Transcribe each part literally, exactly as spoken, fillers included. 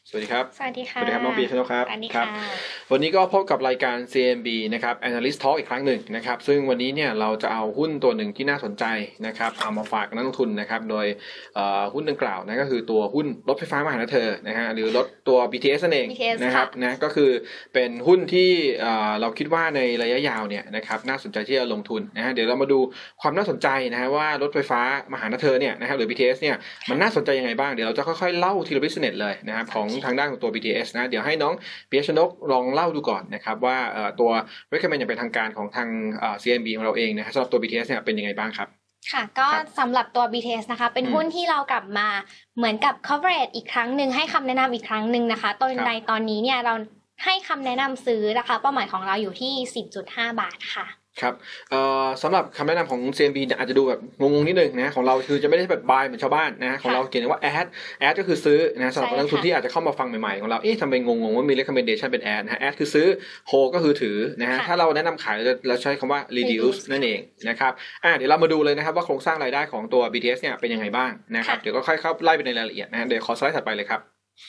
สวัสดีครับสวัสดีค่ะสวัสดีครับน้องปีชนกครับสวัสดีค่ะวันนี้ก็พบกับรายการ ซี เอ็ม บี นะครับ Analyst Talk อีกครั้งหนึ่งนะครับซึ่งวันนี้เนี่ยเราจะเอาหุ้นตัวหนึ่งที่น่าสนใจนะครับเอามาฝากนักลงทุนนะครับโดยหุ้นดังกล่าวนะก็คือตัวหุ้นรถไฟฟ้ามหานครนะฮะหรือรถตัว บี ที เอส นั่นเองนะครับนะก็คือเป็นหุ้นที่เราคิดว่าในระยะยาวเนี่ยนะครับน่าสนใจที่จะลงทุนนะฮะเดี๋ยวเรามาดูความน่าสนใจนะฮะว่ารถไฟฟ้ามหานครเนี่ยนะครับหรือ บี ที เอส เนี่ยมันน่าสนใจยังไงบ้างเดี๋ยวเราจะค่อยๆเล่าทีละ business เลยนะครับของทางด้านของตัว บี ที เอส นะเดี๋ยวให้น้องปิยชนกลองเล่าดูก่อนนะครับว่าตัว recommend อย่างเป็นทางการของทาง ซี เอ็ม บี ของเราเองนะครับสำหรับตัว บี ที เอส เนี่ยเป็นยังไงบ้างครับค่ะก็สำหรับตัว บี ที เอส นะคะเป็นหุ้นที่เรากลับมาเหมือนกับ coverage อีกครั้งหนึ่งให้คำแนะนำอีกครั้งหนึ่งนะคะตอนในตอนนี้เนี่ยเราให้คำแนะนำซื้อนะคะเป้าหมายของเราอยู่ที่ สิบจุดห้า บาทค่ะครับเอ่อสำหรับคำแนะนำของ ซี เอ็ม บี อาจจะดูแบบงงๆนิดนึงนะของเราคือจะไม่ได้แบบ buy เหมือนชาวบ้านนะของเราเขียนว่า add add ก็คือซื้อนะสำหรับนักลงทุนที่อาจจะเข้ามาฟังใหม่ๆของเราเอ๊ะทำไมงงๆว่ามี recommendation เป็น add นะ add คือซื้อ hold ก็คือถือนะฮะถ้าเราแนะนำขายเราจะเราใช้คำว่า reduce นั่นเองนะครับอ่ะเดี๋ยวเรามาดูเลยนะครับว่าโครงสร้างรายได้ของตัว บี ที เอส เนี่ยเป็นยังไงบ้างนะครับเดี๋ยวก็ค่อยเข้าไล่ไปในรายละเอียดนะเดี๋ยวขอสไลด์ถัดไปเลยครับ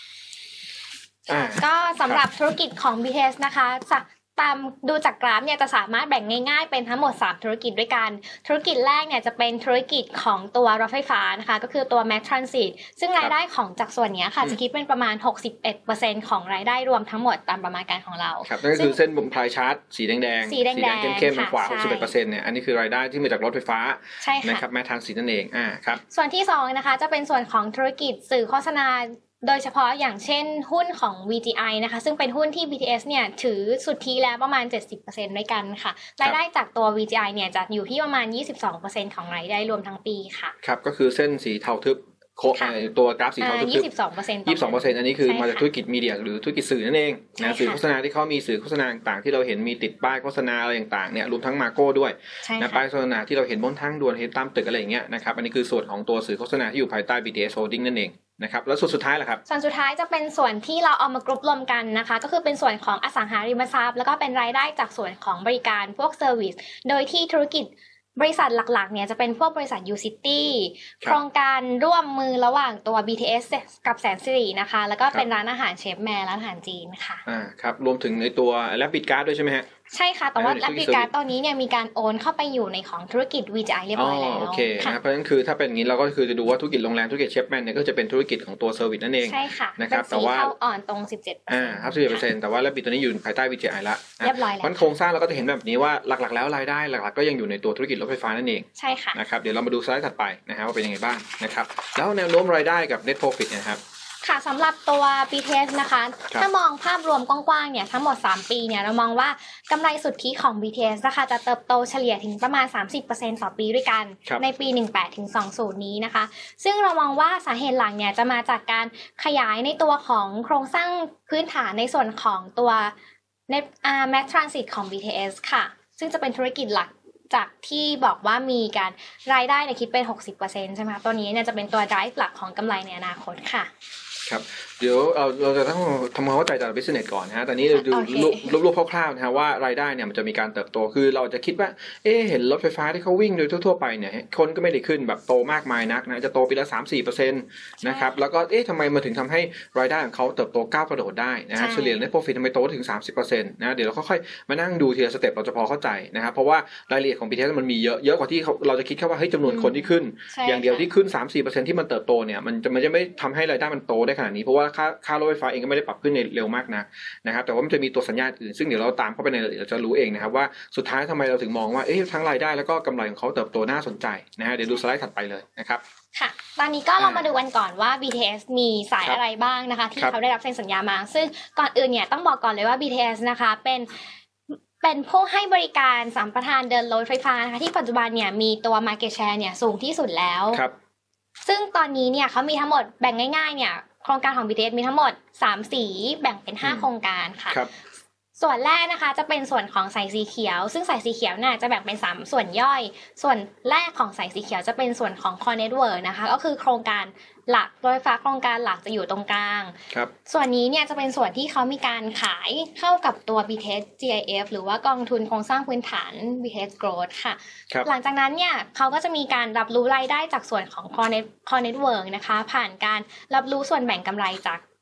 ก็สำหรับธุรกิจของ บี ที เอส นะคะตามดูจากกราฟเนี่ยจะสามารถแบ่งง่ายๆเป็นทั้งหมดสามธุรกิจด้วยกันธุรกิจแรกเนี่ยจะเป็นธุรกิจของตัวรถไฟฟ้านะคะก็คือตัว Mass Transit ซึ่งรายได้ของจากส่วนนี้ค่ะจะคิดเป็นประมาณ หกสิบเอ็ดเปอร์เซ็นต์ ของรายได้รวมทั้งหมดตามประมาณการของเราครับนั่นก็คือเส้นพายชาร์ตสีแดงๆสีแดงๆเข้มๆทางขวา หกสิบเอ็ดเปอร์เซ็นต์ เนี่ยอันนี้คือรายได้ที่มาจากรถไฟฟ้านะครับ Mass Transit นั่นเองอ่าครับส่วนที่สองนะคะจะเป็นส่วนของธุรกิจสื่อโฆษณาโดยเฉพาะอย่างเช่นหุ้นของ วี จี ไอ นะคะซึ่งเป็นหุ้นที่ บี ที เอส เนี่ยถือสุทธิแล้วประมาณ เจ็ดสิบเปอร์เซ็นต์ ด้วยกันค่ะรายได้จากตัว วี จี ไอ เนี่ยจะอยู่ที่ประมาณ ยี่สิบสองเปอร์เซ็นต์ ของรายได้รวมทั้งปีค่ะครับก็คือเส้นสีเทาทึบตัวกราฟสีเทาทึบยี่สิบสองเปอร์เซ็นต์ยี่สิบสองเปอร์เซ็นต์ อันนี้คือมาจากธุรกิจมีเดียหรือธุรกิจสื่อนั่นเองนะสื่อโฆษณาที่เขามีสื่อโฆษณาต่างๆที่เราเห็นมีติดป้ายโฆษณาอะไรต่างๆเนี่ยรวมทั้งมาโก้ด้วยนะป้ายโฆษณาที่เราเห็นบนทางด่วนเห็นตามตึกอะไรอย่างเงี้ยนะครับอันนี้คือส่วนของตัวสื่อโฆษณาที่อยู่ภายใต้ บี ที เอส Holding นั่นเองนะครับแล้วส่วนสุดท้ายล่ะครับส่วนสุดท้ายจะเป็นส่วนที่เราเอามากรุ๊ปรวมกันนะคะก็คือเป็นส่วนของอสังหาริมทรัพย์แล้วก็เป็นรายได้จากส่วนของบริการพวกเซอร์วิสโดยที่ธุรกิจบริษัทหลักๆเนี่ยจะเป็นพวกบริษัท U-City โครงการร่วมมือระหว่างตัว บี ที เอส กับแสนสิรินะคะแล้วก็เป็นร้านอาหารเชฟแมร์ร้านอาหารจีนค่ะอ่าครับรวมถึงในตัว Rapid Card ด้วยใช่ไหมฮะใช่ค่ะแต่ว่า Rapid Card ตอนนี้เนี่ยมีการโอนเข้าไปอยู่ในของธุรกิจ วี จี ไอ เรียบร้อยแล้วโอเคนะเพราะฉะนั้นคือถ้าเป็นอย่างนี้เราก็คือจะดูว่าธุรกิจโรงแรมธุรกิจเชฟแมนเนี่ยก็จะเป็นธุรกิจของตัวเซอร์วิสนั่นเองใช่ค่ะนะครับแต่ว่าเข้าอ่อนตรง สิบเจ็ดเปอร์เซ็นต์อ่าครับ สิบเจ็ดเปอร์เซ็นต์ แต่ว่า Rapid ตัวนี้อยู่ภายใต้ วี จี ไอ ละเรียบร้อยแล้วมันโครงสร้างเราก็จะเห็นแบบนี้ว่าหลักๆแล้วรายได้หลักๆก็ยังอยู่ในตัวธุรกิจรถไฟฟ้านั่นเองใช่ค่ะนะครับเดี๋ยวเรามาดูสไลด์ถัดไปนะฮะว่าเป็นยังไงบ้างนะครับแล้วแนวโน้มรายได้กับ Net Profit นะครับค่ะสำหรับตัว บี ที เอส นะคะถ้ามองภาพรวมกว้างๆเนี่ยทั้งหมดสามปีเนี่ยเรามองว่ากำไรสุทธิของ บี ที เอส นะคะจะเติบโตเฉลี่ยถึงประมาณ สามสิบเปอร์เซ็นต์ ต่อปีด้วยกันในปีสิบแปดถึงยี่สิบนี้นะคะซึ่งเรามองว่าสาเหตุหลักเนี่ยจะมาจากการขยายในตัวของโครงสร้างพื้นฐานในส่วนของตัว Net Mass Transit ของ บี ที เอส ค่ะซึ่งจะเป็นธุรกิจหลักจากที่บอกว่ามีการรายได้เนี่ยคิดเป็น หกสิบเปอร์เซ็นต์ ใช่ไหมคะตัวนี้เนี่ยจะเป็นตัว drive หลักของกำไรในอนาคตค่ะครับเดี๋ยวเราเราจะต้องทำความเข้าใจจาก business ก่อนนะฮะตอนนี้เราดูรูปๆคร่าวๆนะฮะว่ารายได้เนี่ยมันจะมีการเติบโตคือเราจะคิดว่าเอ๊ะเห็นรถไฟฟ้าที่เขาวิ่งโดยทั่วๆไปเนี่ยคนก็ไม่ได้ขึ้นแบบโตมากมายนักนะจะโตปีละ สามถึงสี่เปอร์เซ็นต์ นะครับแล้วก็เอ๊ะทำไมมาถึงทำให้รายได้ของเขาเติบโตก้าวกระโดดได้นะฮะเฉลี่ย net profit ทำไมโตถึง สามสิบเปอร์เซ็นต์ นะเดี๋ยวเราค่อยๆมานั่งดูทีละสเต็ปเราจะพอเข้าใจนะครับเพราะว่ารายละเอียดของ บี ที เอส มันมีเยอะเยอะกว่าที่เราจะคิดแค่ว่าเฮ้ยจำนวนคนที่ขึ้นอย่างเดียวที่ขึ้น สามถึงสี่เปอร์เซ็นต์ ที่มันเติบโตเนี่ยมันจะมันจะไม่ทำให้รายได้มันโตได้ขนาดนี้เพราะว่าค่าค่ารถไฟฟ้าเองก็ไม่ได้ปรับขึ้นในเร็วมากนะนะครับแต่ว่ามันจะมีตัวสัญญาณอื่นซึ่งเดี๋ยวเราตามเข้าไปในเราจะรู้เองนะครับว่าสุดท้ายทำไมเราถึงมองว่าเอ๊ะทั้งรายได้แล้วก็กำไรของเขาเติบโตน่าสนใจนะฮะเดี๋ยวดูสไลด์ถัดไปเลยนะครับค่ะตอนนี้ก็เรามาดูกันก่อนว่า บี ที เอส มีสายอะไรบ้างนะคะที่เขาได้รับเซ็นสัญญามาซึ่งก่อนอื่นเนี่ยต้องบอกก่อนเลยว่า บี ที เอส นะคะเป็นเป็นผู้ให้บริการสัมปทานเดินรถไฟฟ้านะคะที่ปัจจุบันเนี่ยมีตัว market share เนี่ยสูงที่สุดแล้วซึ่งตอนนี้เนี่ยเขามีทั้งหมดแบ่งง่ายๆเนี่ยโครงการของ บี ที เอส มีทั้งหมดสามสีแบ่งเป็นห้าโครงการค่ะส่วนแรกนะคะจะเป็นส่วนของสายสีเขียวซึ่งสายสีเขียวน่ะจะแบ่งเป็นสามส่วนย่อยส่วนแรกของสายสีเขียวจะเป็นส่วนของ Core Network นะคะก็คือโครงการ หลักรถไฟฟ้าโครงการหลักจะอยู่ตรงกลางครับส่วนนี้เนี่ยจะเป็นส่วนที่เขามีการขายเข้ากับตัว บี ที เอส จี ไอ เอฟ หรือว่ากองทุนโครงสร้างพื้นฐาน บี ที เอส Growth ค่ะหลังจากนั้นเนี่ยเขาก็จะมีการรับรู้รายได้จากส่วนของ Core Network นะคะผ่านการรับรู้ส่วนแบ่งกำไรจาก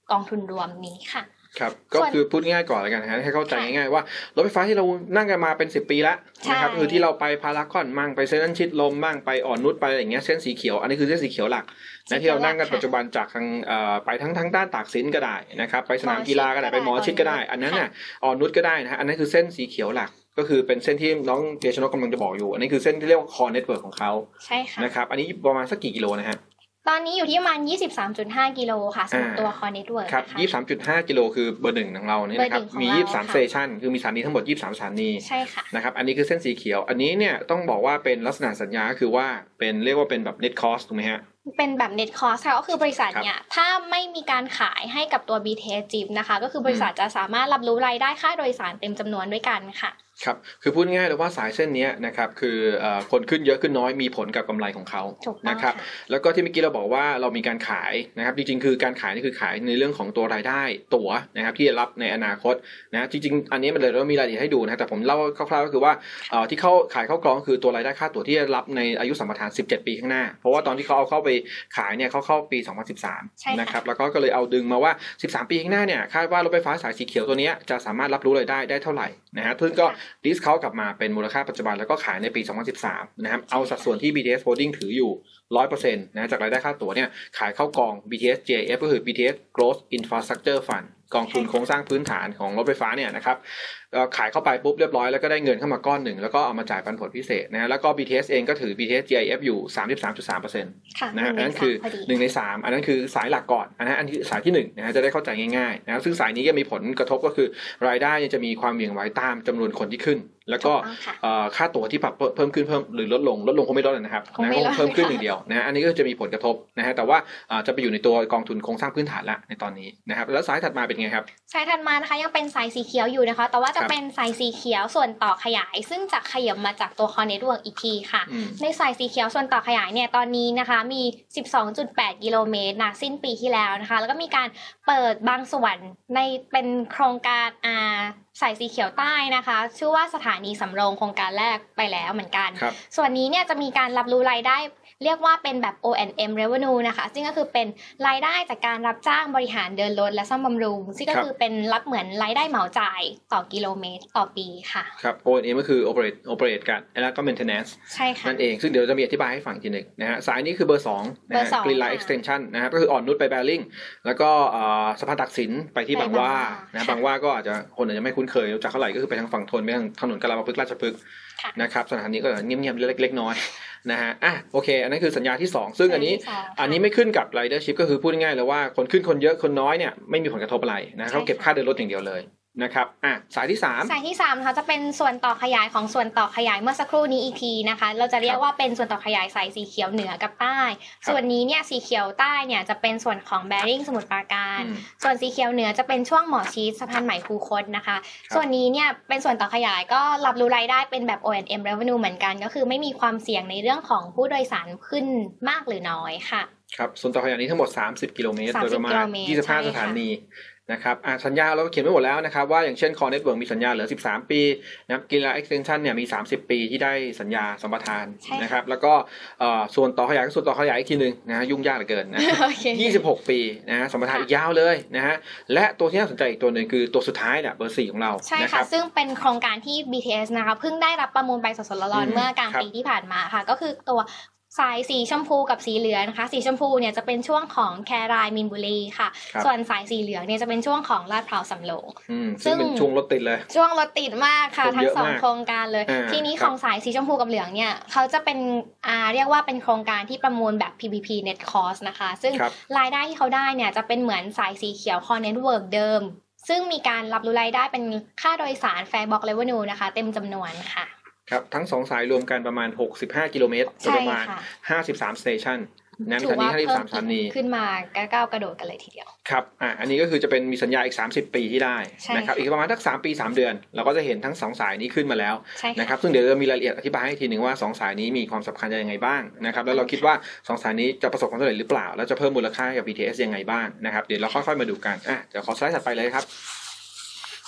กองทุนรวมนี้ค่ะครับก็คือพูดง่ายก่อนแล้วกันนะให้เข้าใจง่ายๆว่ารถไฟฟ้าที่เรานั่งกันมาเป็นสิบปีแล้วนะครับคือที่เราไปพารากอนมั่งไปเซ็นทรัลชิดลมมั่งไปอ่อนนุชไปอะไรอย่างเงี้ยเส้นสีเขียวอันนี้คือเส้นสีเขียวหลักนะที่เรานั่งกันปัจจุบันจากทางไปทั้งทั้งด้านตากสินก็ได้นะครับไปสนามกีฬาก็ได้ไปหมอชิดก็ได้อันนั้นน่ะอ่อนนุชก็ได้นะฮะอันนั้นคือเส้นสีเขียวหลักก็คือเป็นเส้นที่น้องเจชนกกำลังจะบอกอยู่อันนี้คือเส้นที่เรียกว่าคอเน็ตเวิร์กของเขาใช่ค่ะนะครับอันนี้ประมาณสักกี่กิโลนะฮะตอนนี้อยู่ที่ประมาณ ยี่สิบสามจุดห้า กิโลค่ะสำหรับตัวคอเน็ตเวิร์กครับ ยี่สิบสามจุดห้า กิโลคือเบอร์หนึ่งของเราเนี่ยนะครับมียี่สิบสามสเตชันคือมีสถานีทั้งหมดยี่สิบสามสถานีใช่ค่ะนะครับอันนี้คือเส้นสีเขียวอันนี้เนี่ยต้องบอกว่าเป็นลักษณะสัญญาก็คือว่าเป็นเรียกว่าเป็นแบบ net cost ถูกไหมฮะเป็นแบบ net cost ค่ะก็คือบริษัทเนี่ยถ้าไม่มีการขายให้กับตัว บี ที เอส จี พี นะคะก็คือบริษัทจะสามารถรับรู้รายได้ค่าโดยสารเต็มจำนวนด้วยกันค่ะครับคือพูดง่ายเลยว่าสายเส้นนี้นะครับคือคนขึ้นเยอะขึ้นน้อยมีผลกับกำไรของเขานะครับแล้วก็ที่เมื่อกี้เราบอกว่าเรามีการขายนะครับจริงๆคือการขายนี่คือขายในเรื่องของตัวรายได้ตั๋วนะครับที่จะรับในอนาคตนะจริงๆอันนี้มันเลยเรามีรายละเอียดให้ดูนะแต่ผมเล่าคร่าวๆก็คือว่าที่เขาขายเข้ากลองคือตัวรายได้ค่าตั๋วที่จะรับในอายุสัมปทานสิบเจ็ดปีข้างหน้าเพราะว่าตอนที่เขาเอาเข้าไปขายเนี่ยเขาเข้าปีสองพันสิบสามนะครับแล้วก็ก็เลยเอาดึงมาว่าสิบสามปีข้างหน้าเนี่ยคาดว่ารถไฟฟ้าสายสีเขียวตัวนี้จะสามารถรับรู้รายได้ได้เท่าไหร่นะฮะซึ่งก็ดิสเขากลับมาเป็นมูลค่าปัจจุบันแล้วก็ขายในปีสองพันสิบสามนะครับเอาสัดส่วนที่ บี ที เอส Holding ถืออยู่ หนึ่งร้อยเปอร์เซ็นต์ นะจากรายได้ค่าตั๋วเนี่ยขายเข้ากอง บี ที เอส จี ไอ เอฟ ก็คือ บี ที เอส Growth Infrastructure Fund กองทุนโครงสร้างพื้นฐานของรถไฟฟ้าเนี่ยนะครับขายเข้าไปปุ๊บเรียบร้อยแล้วก็ได้เงินเข้ามาก้อนหนึ่งแล้วก็เอามาจ่ายปันผลพิเศษนะแล้วก็ บี ที เอส เองก็ถือ บี ที เอส จี ไอ เอฟ อยู่ สามสิบสามจุดสามเปอร์เซ็นต์ นะฮะอันนั้นคือหนึ่งในสามอันนั้นคือสายหลักก่อนอันนั้นอันที่สายที่หนึ่งนะฮะจะได้เข้าใจง่ายๆนะซึ่งสายนี้ก็มีผลกระทบก็คือรายได้จะมีความเหวี่ยงไหวตามจำนวนคนที่ขึ้นแล้วก็ค่าตั๋วที่ปรับเพิ่มขึ้นเพิ่มหรือลดลงลดลงคงไม่ลดนะครับนะคงเพิ่มขึ้นอย่างเดียวนะอันนี้ก็จะมีผลกระทบนะฮะแต่ว่าจะไปอยู่ในตัวกองทุนโครงสร้างพื้นฐานละในตอนนี้นะครับแล้วสายถัดมาเป็นไงครับสายถัดมานะคะยังเป็นสายสีเขียวอยู่นะคะแต่ว่าจะเป็นสายสีเขียวส่วนต่อขยายซึ่งจะขยับมาจากตัวคอเน็ตเวิร์กอีกทีค่ะในสายสีเขียวส่วนต่อขยายเนี่ยตอนนี้นะคะมี สิบสองจุดแปด กิโลเมตรนะสิ้นปีที่แล้วนะคะแล้วก็มีการเปิดบางส่วนในเป็นโครงการอ่าสายสีเขียวใต้นะคะชื่อว่าสถานีสำโรงโครงการแรกไปแล้วเหมือนกันส่วนนี้เนี่ยจะมีการรับรู้รายได้เรียกว่าเป็นแบบ โอ แอนด์ เอ็ม revenue นะคะซึ่งก็คือเป็นรายได้จากการรับจ้างบริหารเดินรถและซ่อมบำรุงซึ่งก็คือเป็นรับเหมือนรายได้เหมาจ่ายต่อกิโลเมตรต่อปีค่ะครับ โอ แอนด์ เอ็ม ก็คือ operate operate กันแล้วก็ maintenance ใช่ค่ะนั่นเองซึ่งเดี๋ยวจะมีอธิบายให้ฟังทีหนึ่งนะฮะสายนี้คือเบอร์สองนะฮะ Green Line Extension นะครับก็คืออ่อนนุชไปแบริ่งแล้วก็สะพานตักสินไปที่บางหว่านะบางหว่าก็อาจจะคนอาจจะไม่คุ้นเคยรู้จักเท่าไหร่ก็คือไปทางฝั่งทนไปทางถนนกาลาปึกราชพฤกษ์นะครับสถานีก็เงียบๆเล็กๆน้อยๆนะฮะอ่ะโอเคอันนั้นคือสัญญาที่สองซึ่งอันนี้อันนี้ไม่ขึ้นกับ ridership ก็คือพูดง่ายๆเลยว่าคนขึ้นคนเยอะคนน้อยเนี่ยไม่มีผลกระทบอะไรนะเขาเก็บค่าเดินรถอย่างเดียวเลยนะครับอ่ะสายที่สามสายที่สามนะคะจะเป็นส่วนต่อขยายของส่วนต่อขยายเมื่อสักครู่นี้อีกทีนะคะเราจะเรียกว่าเป็นส่วนต่อขยายสายสีเขียวเหนือกับใต้ส่วนนี้เนี่ยสีเขียวใต้เนี่ยจะเป็นส่วนของแบริ่งสมุทรปราการส่วนสีเขียวเหนือจะเป็นช่วงหมอชิดสะพานใหม่คูคตนะคะส่วนนี้เนี่ยเป็นส่วนต่อขยายก็รับรู้รายได้เป็นแบบ โอ แอนด์ เอ็ม revenue เหมือนกันก็คือไม่มีความเสี่ยงในเรื่องของผู้โดยสารขึ้นมากหรือน้อยค่ะครับส่วนต่อขยายนี้ทั้งหมดสามสิบกิโลเมตรโดยประมาณยี่สิบห้าสถานีนะครับอ่ะสัญญาเราเขียนไว้หมดแล้วนะครับว่าอย่างเช่น Core Network มีสัญญาเหลือสิบสามปีนะครับ Green Line Extension เนี่ยมีสามสิบปีที่ได้สัญญาสัมปทานนะครับแล้วก็เอ่อส่วนต่อขยายก็ส่วนต่อขยายอีกทีนึงนะยุ่งยากเหลือเกินนะ ยี่สิบหกปีนะฮะสัมปทานอีกยาวเลยนะฮะและตัวที่น่าสนใจอีกตัวนึงคือตัวสุดท้ายเนี่ยเบอร์สี่ของเราใช่ค่ะซึ่งเป็นโครงการที่ บี ที เอส นะคะเพิ่งได้รับประมูลไปสดๆร้อนๆเมื่อกลางปีที่ผ่านมาค่ะก็คือตัวสายสีชมพูกับสีเหลืองนะคะสีชมพูเนี่ยจะเป็นช่วงของแครายมินบุรีค่ะส่วนสายสีเหลืองเนี่ยจะเป็นช่วงของลาดพร้าวสำโรงซึ่งเป็นช่วงรถติดเลยช่วงรถติดมากค่ะทั้งสองโครงการเลยทีนี้ของสายสีชมพูกับเหลืองเนี่ยเขาจะเป็นอ่าเรียกว่าเป็นโครงการที่ประมูลแบบ พี พี พี Net Cost นะคะซึ่งรายได้ที่เขาได้เนี่ยจะเป็นเหมือนสายสีเขียว Core Network เดิมซึ่งมีการรับรู้รายได้เป็นค่าโดยสาร Fare Box Revenue นะคะเต็มจำนวนค่ะครับทั้งสองสายรวมกันประมาณหกสิบห้ากิโลเมตรประมาณห้าสิบสามสเตชันนะมีสถานีห้าสิบสามสถานีขึ้นมาก้าวกระโดดกันเลยทีเดียวครับอ่ะอันนี้ก็คือจะเป็นมีสัญญาอีกสามสิบปีที่ได้นะครับอีกประมาณสักสามปีสามเดือนเราก็จะเห็นทั้งสองสายนี้ขึ้นมาแล้วนะครับซึ่งเดี๋ยวจะมีรายละเอียดอธิบายให้ทีนึงว่าสองสายนี้มีความสำคัญยังไงบ้างนะครับแล้วเราคิดว่าสองสายนี้จะประสบความสำเร็จหรือเปล่าแล้วจะเพิ่มมูลค่าให้กับ บี ที เอส ยังไงบ้างนะครับเดี๋ยวเราค่อยๆมาดูกันอ่ะเดี๋ยวขอสไลด์ถัดไปเลยครับ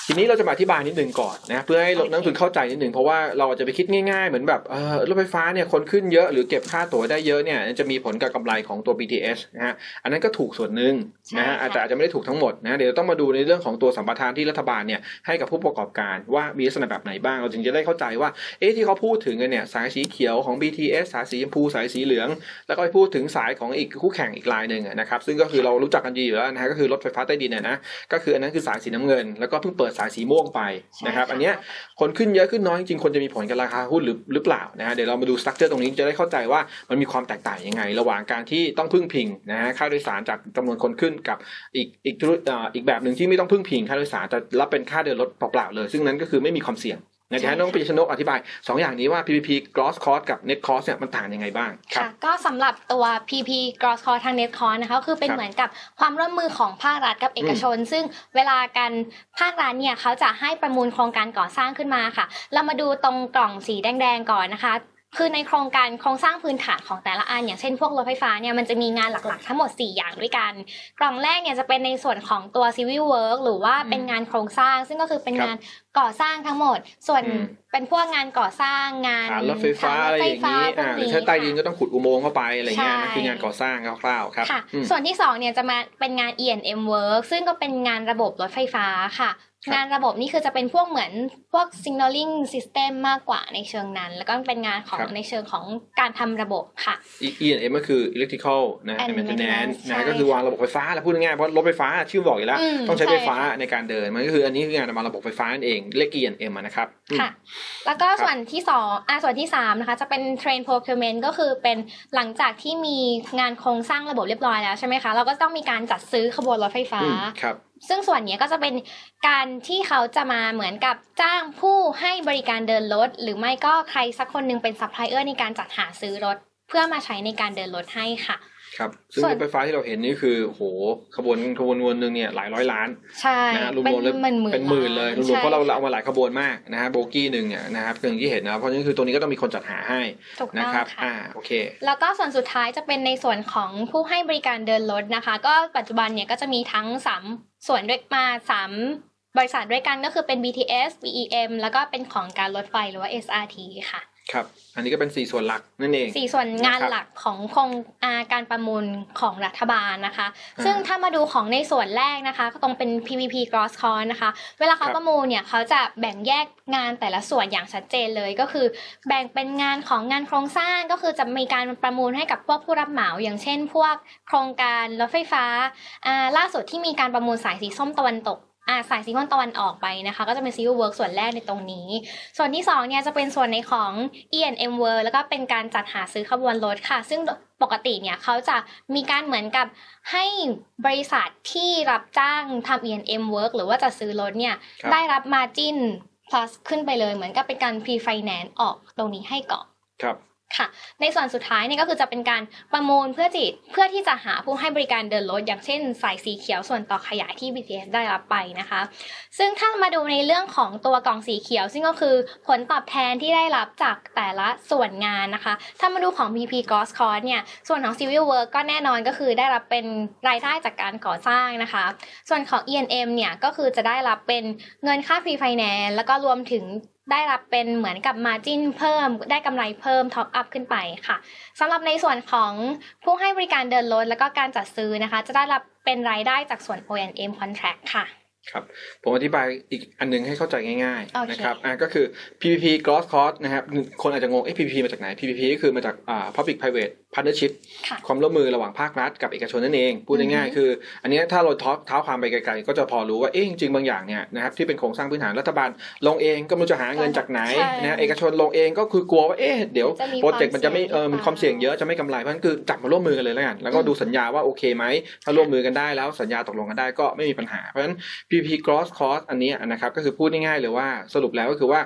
ทีนี้เราจะมาอธิบายนิดนึงก่อนนะเพื่อให้นักลงทุนเข้าใจนิดนึงเพราะว่าเราจะไปคิดง่ายๆเหมือนแบบเออรถไฟฟ้าเนี่ยคนขึ้นเยอะหรือเก็บค่าตั๋วได้เยอะเนี่ยจะมีผลกับกำไรของตัว บี ที เอส นะฮะอันนั้นก็ถูกส่วนหนึ่งนะฮะแต่อาจจะไม่ได้ถูกทั้งหมดนะเดี๋ยวต้องมาดูในเรื่องของตัวสัมปทานที่รัฐบาลเนี่ยให้กับผู้ประกอบการว่ามีลักษณะแบบไหนบ้างเราจึงจะได้เข้าใจว่าเอ๊ะที่เขาพูดถึงกันเนี่ยสายสีเขียวของ บี ที เอส สายสีชมพูสายสีเหลืองแล้วก็ไปพูดถึงสายของอีกคู่แข่งอีกรายนึงนะครับซึ่งก็คือเรารู้จักกันดีอยู่แล้วนะฮะก็คือรถไฟฟ้าใต้ดินเนี่ยนะก็คืออันนั้นคือสายสีน้ำเงินแล้วก็เพิ่งเปิดสายสีม่วงไปนะครับอันเนี้ยคนขึ้นเยอะขึ้นน้อยจริงๆคนจะมีผลกับราคาหุ้นหรือหรือเปล่านะฮะเดี๋ยวเรามาดูสตรัคเจอร์ตรงนี้จะได้เข้าใจว่ามันมีความแตกต่างยังไงระหว่างการที่ต้องพึ่งพิงนะฮะค่าโดยสารจากจำนวนคนขึ้นกับอีกอีกอีกแบบหนึ่งที่ไม่ต้องพึ่งพิงค่าโดยสารแต่รับเป็นค่าเดินรถเปล่าๆเลยซึ่งนั้นก็คือไม่มีความเสี่ยงนะเดี๋ยวให้น้องปีชนกอธิบายสองอย่างนี้ว่า พี พี พี Gross Cost กับ Net Cost เนี่ยมันต่างยังไงบ้างค่ะก็สำหรับตัว พี พี Gross Cost ทาง Net Cost นะคะคือเป็นเหมือนกับความร่วมมือของภาครัฐกับเอกชนซึ่งเวลาการภาครัฐเนี่ยเขาจะให้ประมูลโครงการก่อสร้างขึ้นมาค่ะเรามาดูตรงกล่องสีแดงๆก่อนนะคะคือในโครงการโครงสร้างพื้นฐานของแต่ละอันอย่างเช่นพวกรถไฟฟ้าเนี่ยมันจะมีงานหลักๆทั้งหมดสี่อย่างด้วยกันกล่องแรกเนี่ยจะเป็นในส่วนของตัว Civil Work หรือว่าเป็นงานโครงสร้างซึ่งก็คือเป็นงานก่อสร้างทั้งหมดส่วนเป็นพวกงานก่อสร้างงานรถไฟฟ้าอะไรอย่างนี้อ่าหรือใช้ใต้ดินก็ต้องขุดอุโมงค์เข้าไปอะไรเงี้ยนั่นคืองานก่อสร้างคร่าวๆครับส่วนที่สองเนี่ยจะมาเป็นงาน อี แอนด์ เอ็ม Work ซึ่งก็เป็นงานระบบรถไฟฟ้าค่ะงานระบบนี่คือจะเป็นพวกเหมือนพวก signaling system มากกว่าในเชิงนั้นแล้วก็เป็นงานของในเชิงของการทำระบบค่ะอี แอนด์ เอ็ม ก็คือ electrical นะ maintenance นะก็คือวางระบบไฟฟ้าแล้วพูดง่ายๆเพราะรถไฟฟ้าชื่อบอกอยู่แล้วต้องใช้ไฟฟ้าในการเดินมันก็คืออันนี้คืองานวางระบบไฟฟ้านั่นเองเรียก อี แอนด์ เอ็ม นะครับค่ะแล้วก็ส่วนที่สองอ่ะส่วนที่สามนะคะจะเป็น train procurement ก็คือเป็นหลังจากที่มีงานโครงสร้างระบบเรียบร้อยแล้วใช่ไหมคะเราก็ต้องมีการจัดซื้อขบวนรถไฟฟ้าครับซึ่งส่วนนี้ก็จะเป็นการที่เขาจะมาเหมือนกับจ้างผู้ให้บริการเดินรถหรือไม่ก็ใครสักคนนึงเป็นซัพพลายเออร์ในการจัดหาซื้อรถเพื่อมาใช้ในการเดินรถให้ค่ะครับซึ่งรถไฟฟ้าที่เราเห็นนี่คือโหขบวนขบวนวนนึงเนี่ยหลายร้อยล้านใช่นะรวมๆแล้วเป็นหมื่นเลยรวมๆเพราะเราเอามาหลายขบวนมากนะฮะโบกี้นึงเนี่ยนะครับอย่างที่เห็นนะเพราะฉะนั้นคือตัวนี้ก็ต้องมีคนจัดหาให้นะครับอ่าโอเคแล้วก็ส่วนสุดท้ายจะเป็นในส่วนของผู้ให้บริการเดินรถนะคะก็ปัจจุบันเนี่ยก็จะมีทั้งสามส่วนด้วยมาสามบริษัทด้วยกันก็คือเป็น บี ที เอส บี อี เอ็ม แล้วก็เป็นของการรถไฟหรือว่า เอส อาร์ ที ค่ะครับอันนี้ก็เป็นสี่ส่วนหลักนั่นเองสี่ส่วนงานหลักของโครงการประมูลของรัฐบาลนะคะซึ่งถ้ามาดูของในส่วนแรกนะคะก็ต้องเป็น พี พี พี Gross Cost นะคะเวลาเขาประมูลเนี่ยเขาจะแบ่งแยกงานแต่ละส่วนอย่างชัดเจนเลยก็คือแบ่งเป็นงานของงานโครงสร้างก็คือจะมีการประมูลให้กับพวกผู้รับเหมาอย่างเช่นพวกโครงการรถไฟฟ้าอ่าล่าสุดที่มีการประมูลสายสีส้มตะวันตกอ่าสายสีม่วงตะวันออกไปนะคะก็จะเป็น Civil Work ส่วนแรกในตรงนี้ส่วนที่สองเนี่ยจะเป็นส่วนในของ อี แอนด์ เอ็ม Work แล้วก็เป็นการจัดหาซื้อขบวนรถค่ะซึ่งปกติเนี่ยเขาจะมีการเหมือนกับให้บริษัทที่รับจ้างทำ อี แอนด์ เอ็ม Work หรือว่าจะซื้อรถเนี่ยได้รับ Margin Plus ขึ้นไปเลยเหมือนกับเป็นการ Pre-finance ออกตรงนี้ให้ก่อนครับค่ะในส่วนสุดท้ายเนี่ยก็คือจะเป็นการประมูลเพื่อจิตเพื่อที่จะหาผู้ให้บริการเดินรถอย่างเช่นสายสีเขียวส่วนต่อขยายที่ บี ที เอส ได้รับไปนะคะซึ่งถ้ามาดูในเรื่องของตัวกล่องสีเขียวซึ่งก็คือผลตอบแทนที่ได้รับจากแต่ละส่วนงานนะคะถ้ามาดูของ พี พี Gross Cost เนี่ยส่วนของ Civil Work ก็แน่นอนก็คือได้รับเป็นรายได้จากการก่อสร้างนะคะส่วนของ อี แอนด์ เอ็ม เนี่ยก็คือจะได้รับเป็นเงินค่า Pre-finance แล้วก็รวมถึงได้รับเป็นเหมือนกับ margin เพิ่มได้กำไรเพิ่ม top up ขึ้นไปค่ะสำหรับในส่วนของผู้ให้บริการเดินรถแล้วก็การจัดซื้อนะคะจะได้รับเป็นรายได้จากส่วน โอ แอนด์ เอ็ม contract ค่ะครับผมอธิบายอีกอันนึงให้เข้าใจง่ายๆ okay. นะครับอ่าก็คือ พี พี พี Gross Cost นะครับคนอาจจะงงเอ๊ะ พี พี พี มาจากไหน พี พี พี ก็คือมาจากอ่า Public Private Partnership ความร่วมมือระหว่างภาครัฐกับเอกชนนั่นเองพูดง่ายๆคืออันนี้ถ้าเราท้าเท้าความไปไกลๆก็จะพอรู้ว่าเอ๊ะจริงๆบางอย่างเนี่ยนะครับที่เป็นโครงสร้างพื้นฐานรัฐบาลลงเองก็ไม่รู้จะหาเงินจากไหนนะเอกชนลงเองก็คือกลัวว่าเอ๊ะเดี๋ยวโปรเจกต์มันจะไม่เออมีความเสี่ยงเยอะจะไม่กำไรเพราะฉะนั้นคือจับมาร่วมมือกันเลยแล้วกันแล้วก็ดูสัญญาว่าโอเคไหมถ้าร่วมมือกันได้แล้วสัญญาตกลงกันได้ก็ไม่มีปัญหาเพราะฉะนั้น พี พี พี Gross Cost อันนี้นะครับก็คือพูดง่ายๆเลยว่าสรุปแล้วก็คือว่า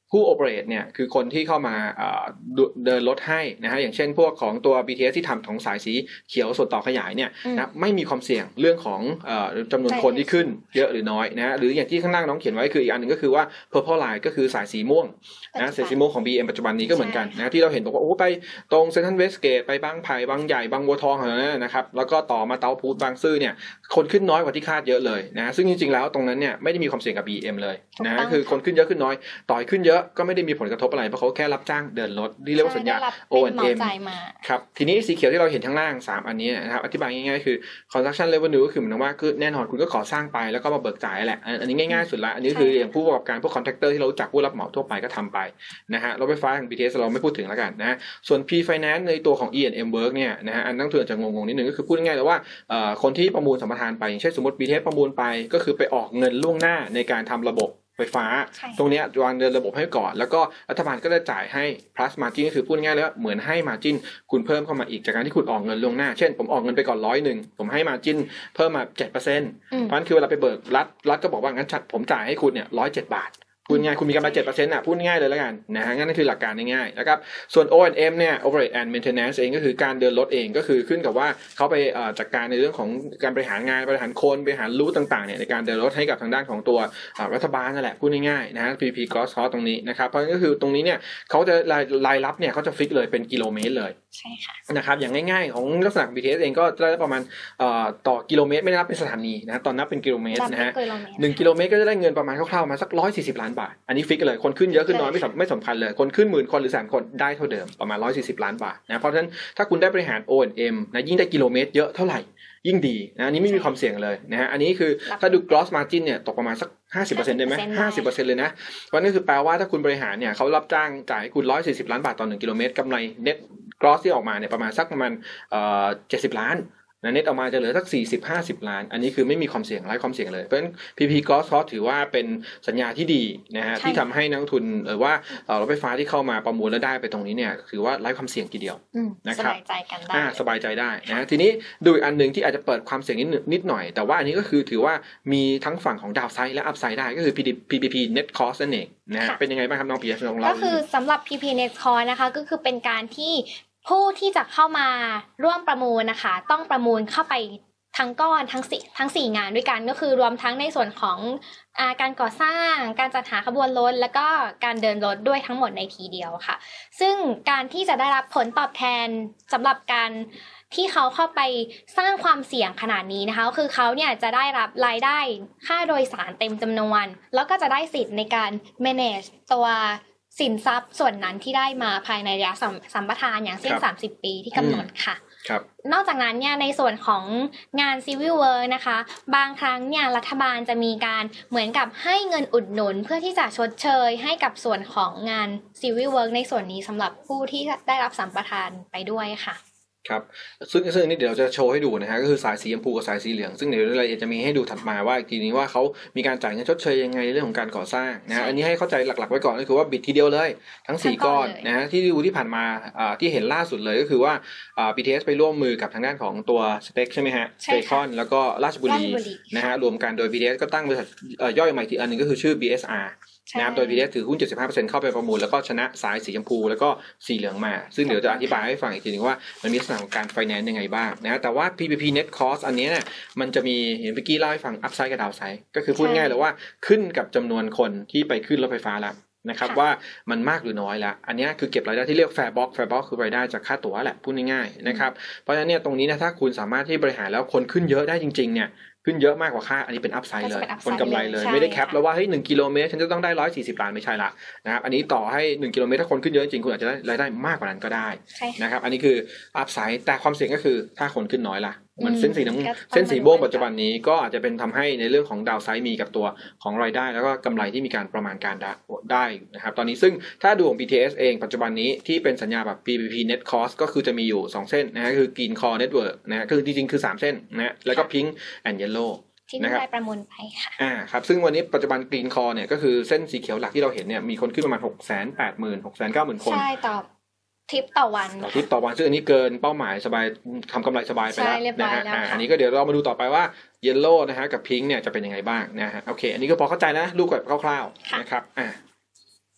ผู้โอเปเรตเนี่ยคือคนที่เข้ามาเดินรถให้นะฮะอย่างเช่นพวกของตัว บี ที เอส ที่ทำของสายสีเขียวส่วนต่อขยายเนี่ยนะไม่มีความเสี่ยงเรื่องของจำนวนคนที่ขึ้นเยอะหรือน้อยนะหรืออย่างที่ข้างล่างน้องเขียนไว้คืออีกอันหนึ่งก็คือว่า purple line ก็คือสายสีม่วงนะสายสีม่วงของ บี เอ็ม ปัจจุบันนี้ก็เหมือนกันนะที่เราเห็นบอกว่าโอ้ไปตรงเซ็นทรัลเวสเกตไปบางไผ่บางใหญ่บางบัวทองอะไรนั่นนะครับแล้วก็ต่อมาเตาพูดบางซื่อเนี่ยคนขึ้นน้อยกว่าที่คาดเยอะเลยนะซึ่งจริงๆแล้วตรงนั้นเนี่ยไม่ได้มีความเสี่ยงกับ บี เอ็ม เลยนะคือคนขึ้นเยอะขึ้นน้อยต่อขึ้นเยอะก็ไม่ได้มีผลกระทบอะไรเพราะเขาแค่รับจ้างเดินรถที่เรียกว่าสัญญา โอ แอนด์ เอ็ม ครับทีนี้สีเขียวที่เราเห็นข้างล่างสามอันนี้นะครับอธิบายง่ายๆคือ construction revenue ก็คือเหมือนว่าคือแน่นอนคุณก็ก่อสร้างไปแล้วก็มาเบิกจ่ายแหละอันนี้ง่ายๆสุดละอันนี้คืออย่างผู้ประกอบการพวก contractor ที่เรารู้จักผู้รับเหมาทั่วไปก็ทำไปนะฮะรถไฟฟ้าของ บี ที เอส เราไม่พูดถึงแล้วกันนะส่วน P-Finance ในตัวของ อี แอนด์ เอ็ม Work เนี่ยนะฮะอันนักทุนอาจจะงงๆนิดนึงก็คือพูดง่ายๆเลยว่าคนที่ประมูลสัมปทานไปอย่างเช่นสมมติ บี ที เอส ประมูลไปก็คือไปออกเงินล่วงหน้าในการทำระบบไฟฟ้าตรงนี้วางเดินระบบให้ก่อนแล้วก็รัฐบาลก็จะจ่ายให้ plus margin ก็คือพูดง่ายๆแล้วเหมือนให้ margin คุณเพิ่มเข้ามาอีกจากการที่คุณออกเงินล่วงหน้าเช่นผมออกเงินไปก่อนร้อยหนึ่งผมให้ margin เพิ่มมา เจ็ดเปอร์เซ็นต์ เพราะฉะนั้นคือเวลาไปเบิกรัฐรัฐก็บอกว่างั้นผมจ่ายให้คุณเนี่ยหนึ่งร้อยเจ็ดบาทพูดง่ายคุณมีกำไร เจ็ดเปอร์เซ็นต์ อ่ะพูดง่ายเลยแล้วกันนะฮะงั้นนั่นคือหลักการง่ายๆนะครับส่วน โอ แอนด์ เอ็ม เนี่ย Operate and Maintenance เองก็คือการเดินรถเองก็คือขึ้นกับว่าเขาไปจัดการในเรื่องของการบริหารงานบริหารคนบริหารรูทต่างๆเนี่ยในการเดินรถให้กับทางด้านของตัวรัฐบาลนั่นแหละพูดง่ายๆนะฮะ พี พี Gross Cost ตรงนี้นะครับเพราะงั้นก็คือตรงนี้เนี่ยเขาจะรายรายรับเนี่ยเขาจะฟิกเลยเป็นกิโลเมตรเลยใช่ค่ะนะครับอย่างง่ายๆของลักษณะ บี ที เอส เองก็ได้ประมาณต่อกิโลเมตรไม่ได้นับเป็นสถานีนะตอนนับเป็นกิโลเมตรนะฮะหนึ่งกิโลเมตรก็จะได้เงินประมาณคร่าวๆมาสักหนึ่งร้อยสี่สิบล้านบาทอันนี้ฟิกเลยคนขึ้นเยอะขึ้นน้อยไม่สำไม่สำคัญเลยคนขึ้นหมื่นคนหรือแสนคนได้เท่าเดิมประมาณหนึ่งร้อยสี่สิบล้านบาทนะเพราะฉะนั้นถ้าคุณได้บริหาร โอ แอนด์ เอ็ม นะยิ่งได้กิโลเมตรเยอะเท่าไหร่ยิ่งดีนะอันนี้ไม่มีความเสี่ยงเลยนะฮะอันนี้คือถ้าดู gross margin เนี่ยตกประมาณสัก ห้าสิบเปอร์เซ็นต์ ได้ไหม ห้าสิบเปอร์เซ็นต์ เลยนะเพราะนั่นคือแปลว่าถ้าคุณบริหารเนี่ยเขารับจ้างจ่ายให้คุณหนึ่งร้อยสี่สิบล้านบาทต่อหนึ่งกิโลเมตรกำไร net gross ที่ออกมาเนี่ยประมาณสักประมาณเอ่อเจ็ดสิบล้านนะเน็ตออกมาจะเหลือสัก สี่สิบถึงห้าสิบ ล้านอันนี้คือไม่มีความเสี่ยงไร้ความเสี่ยงเลยเพราะฉะนั้น พี พี Gross Cost ถือว่าเป็นสัญญาที่ดีนะฮะที่ทำให้นักลงทุนหรือว่ารถไฟฟ้าที่เข้ามาประมูลแล้วได้ไปตรงนี้เนี่ยถือว่าไร้ความเสี่ยงทีเดียวนะครับสบายใจกันได้สบายใจได้นะทีนี้ดูอีกอันนึงที่อาจจะเปิดความเสี่ยงนิดนิดหน่อยแต่ว่าอันนี้ก็คือถือว่ามีทั้งฝั่งของดาวไซด์และอัพไซด์ได้ก็คือ พี พี พี Net Cost นั่นเองนะเป็นยังไงบ้างครับน้องปียะของเราก็คือสำหรับ พี พี Net Cost นะคะก็คือเป็นการที่ผู้ที่จะเข้ามาร่วมประมูลนะคะต้องประมูลเข้าไปทั้งก้อนทั้งสี่ทั้งสี่งานด้วยกันก็คือรวมทั้งในส่วนของอาการก่อสร้างการจัดหาขบวนรถแล้วก็การเดินรถด้วยทั้งหมดในทีเดียวค่ะซึ่งการที่จะได้รับผลตอบแทนสำหรับการที่เขาเข้าไปสร้างความเสี่ยงขนาดนี้นะคะก็คือเขาเนี่ยจะได้รับรายได้ค่าโดยสารเต็มจำนวนแล้วก็จะได้สิทธิ์ในการ manage ตัวสินทรัพย์ส่วนนั้นที่ได้มาภายในระยะสัมปทานอย่างเช่นสามสิบปีที่กำหนดค่ะนอกจากนั้นเนี่ยในส่วนของงาน Civil Work นะคะบางครั้งเนี่ยรัฐบาลจะมีการเหมือนกับให้เงินอุดหนุนเพื่อที่จะชดเชยให้กับส่วนของงาน Civil Work ในส่วนนี้สำหรับผู้ที่ได้รับสัมปทานไปด้วยค่ะครับซึ่งซึ่งนี่เดี๋ยวเราจะโชว์ให้ดูนะฮะก็คือสายสีชมพูกับสายสีเหลืองซึ่งเดี๋ยวรายละเอียดจะมีให้ดูถัดมาว่าอีกทีนี้ว่าเขามีการจ่ายเงินชดเชยยังไงเรื่องของการก่อสร้างนะอันนี้ให้เข้าใจหลักๆไว้ก่อนก็คือว่าบิดทีเดียวเลยทั้งสี่ก้อนนะฮะที่ดูที่ผ่านมาที่เห็นล่าสุดเลยก็คือว่า บี ที เอส ไปร่วมมือกับทางด้านของตัวสเต็กใช่ไหมฮะสเตคอนแล้วก็ราชบุรีนะฮะรวมกันโดย บี ที เอส ก็ตั้งบริษัทย่อยใหม่อีกอันนึงก็คือชื่อ บี เอส อาร์นะโดย พี ที เอส ถือหุ้น เจ็ดสิบห้าเปอร์เซ็นต์ เข้าไปประมูลแล้วก็ชนะสายสีชมพูแล้วก็สีเหลืองมาซึ่งเดี๋ยวจะอธิบายให้ฟังอีกทีนึงว่ามันมีลักษณะของการ finance ยังไงบ้างนะแต่ว่า พี พี พี Net Cost อันนี้เนี่ยมันจะมีเห็นเมื่อกี้เล่าให้ฟัง upside กับ downside ก็คือพูดง่ายเลยว่าขึ้นกับจำนวนคนที่ไปขึ้นรถไฟฟ้าแล้วนะครับว่ามันมากหรือน้อยละอันนี้คือเก็บรายได้ที่เรียก fair box fair box คือรายได้จากค่าตั๋วแหละพูดง่ายๆนะครับเพราะฉะนั้นเนี่ยตรงนี้นะถ้าคุณสามารถที่บริหารแล้วคนขึ้นเยอะได้จริงๆเนี่ยขึ้นเยอะมากกว่าค่าอันนี้เป็นอัพไซด์เลยคนกำไรเลยไม่ได้แคปแล้วว่าเฮ้ยหนึ่งกิโลเมตรฉันจะต้องได้หนึ่งร้อยสี่สิบล้านไม่ใช่ละนะครับอันนี้ต่อให้หนึ่งกิโลเมตรถ้าคนขึ้นเยอะจริงคุณอาจจะได้รายได้มากกว่านั้นก็ได้นะครับอันนี้คืออัพไซด์แต่ความเสี่ยงก็คือถ้าคนขึ้นน้อยล่ะมันเส้นสีน้ำเส้นสีม่วงปัจจุบันนี้ก็อาจจะเป็นทำให้ในเรื่องของดาวไซด์มีกับตัวของรายได้แล้วก็กำไรที่มีการประมาณการได้นะครับตอนนี้ซึ่งถ้าดูของ บี ที เอส เองปัจจุบันนี้ที่เป็นสัญญาแบบ พี พี พี Net Cost ก็คือจะมีอยู่สองเส้นนะฮะคือ Green Core Network นะฮะคือจริงๆคือสามเส้นนะแล้วก็ Pink and Yellow ที่ได้ประมูลไปค่ะอ่าครับซึ่งวันนี้ปัจจุบัน Green Core เนี่ยก็คือเส้นสีเขียวหลักที่เราเห็นเนี่ยมีคนขึ้นประมาณ หกแสนแปดหมื่น หกแสนเก้าหมื่น คนใช่ต่อทริปต่อวันต่อทริปต่อวันซึ่งอันนี้เกินเป้าหมายสบายทำกำไรสบายไปแล้วนะฮะอ่าอันนี้ก็เดี๋ยวเรามาดูต่อไปว่า Yellow นะฮะกับ Pink เนี่ยจะเป็นยังไงบ้างนะฮะโอเคอันนี้ก็พอเข้าใจนะรูปแบบคร่าวๆนะครับอ่า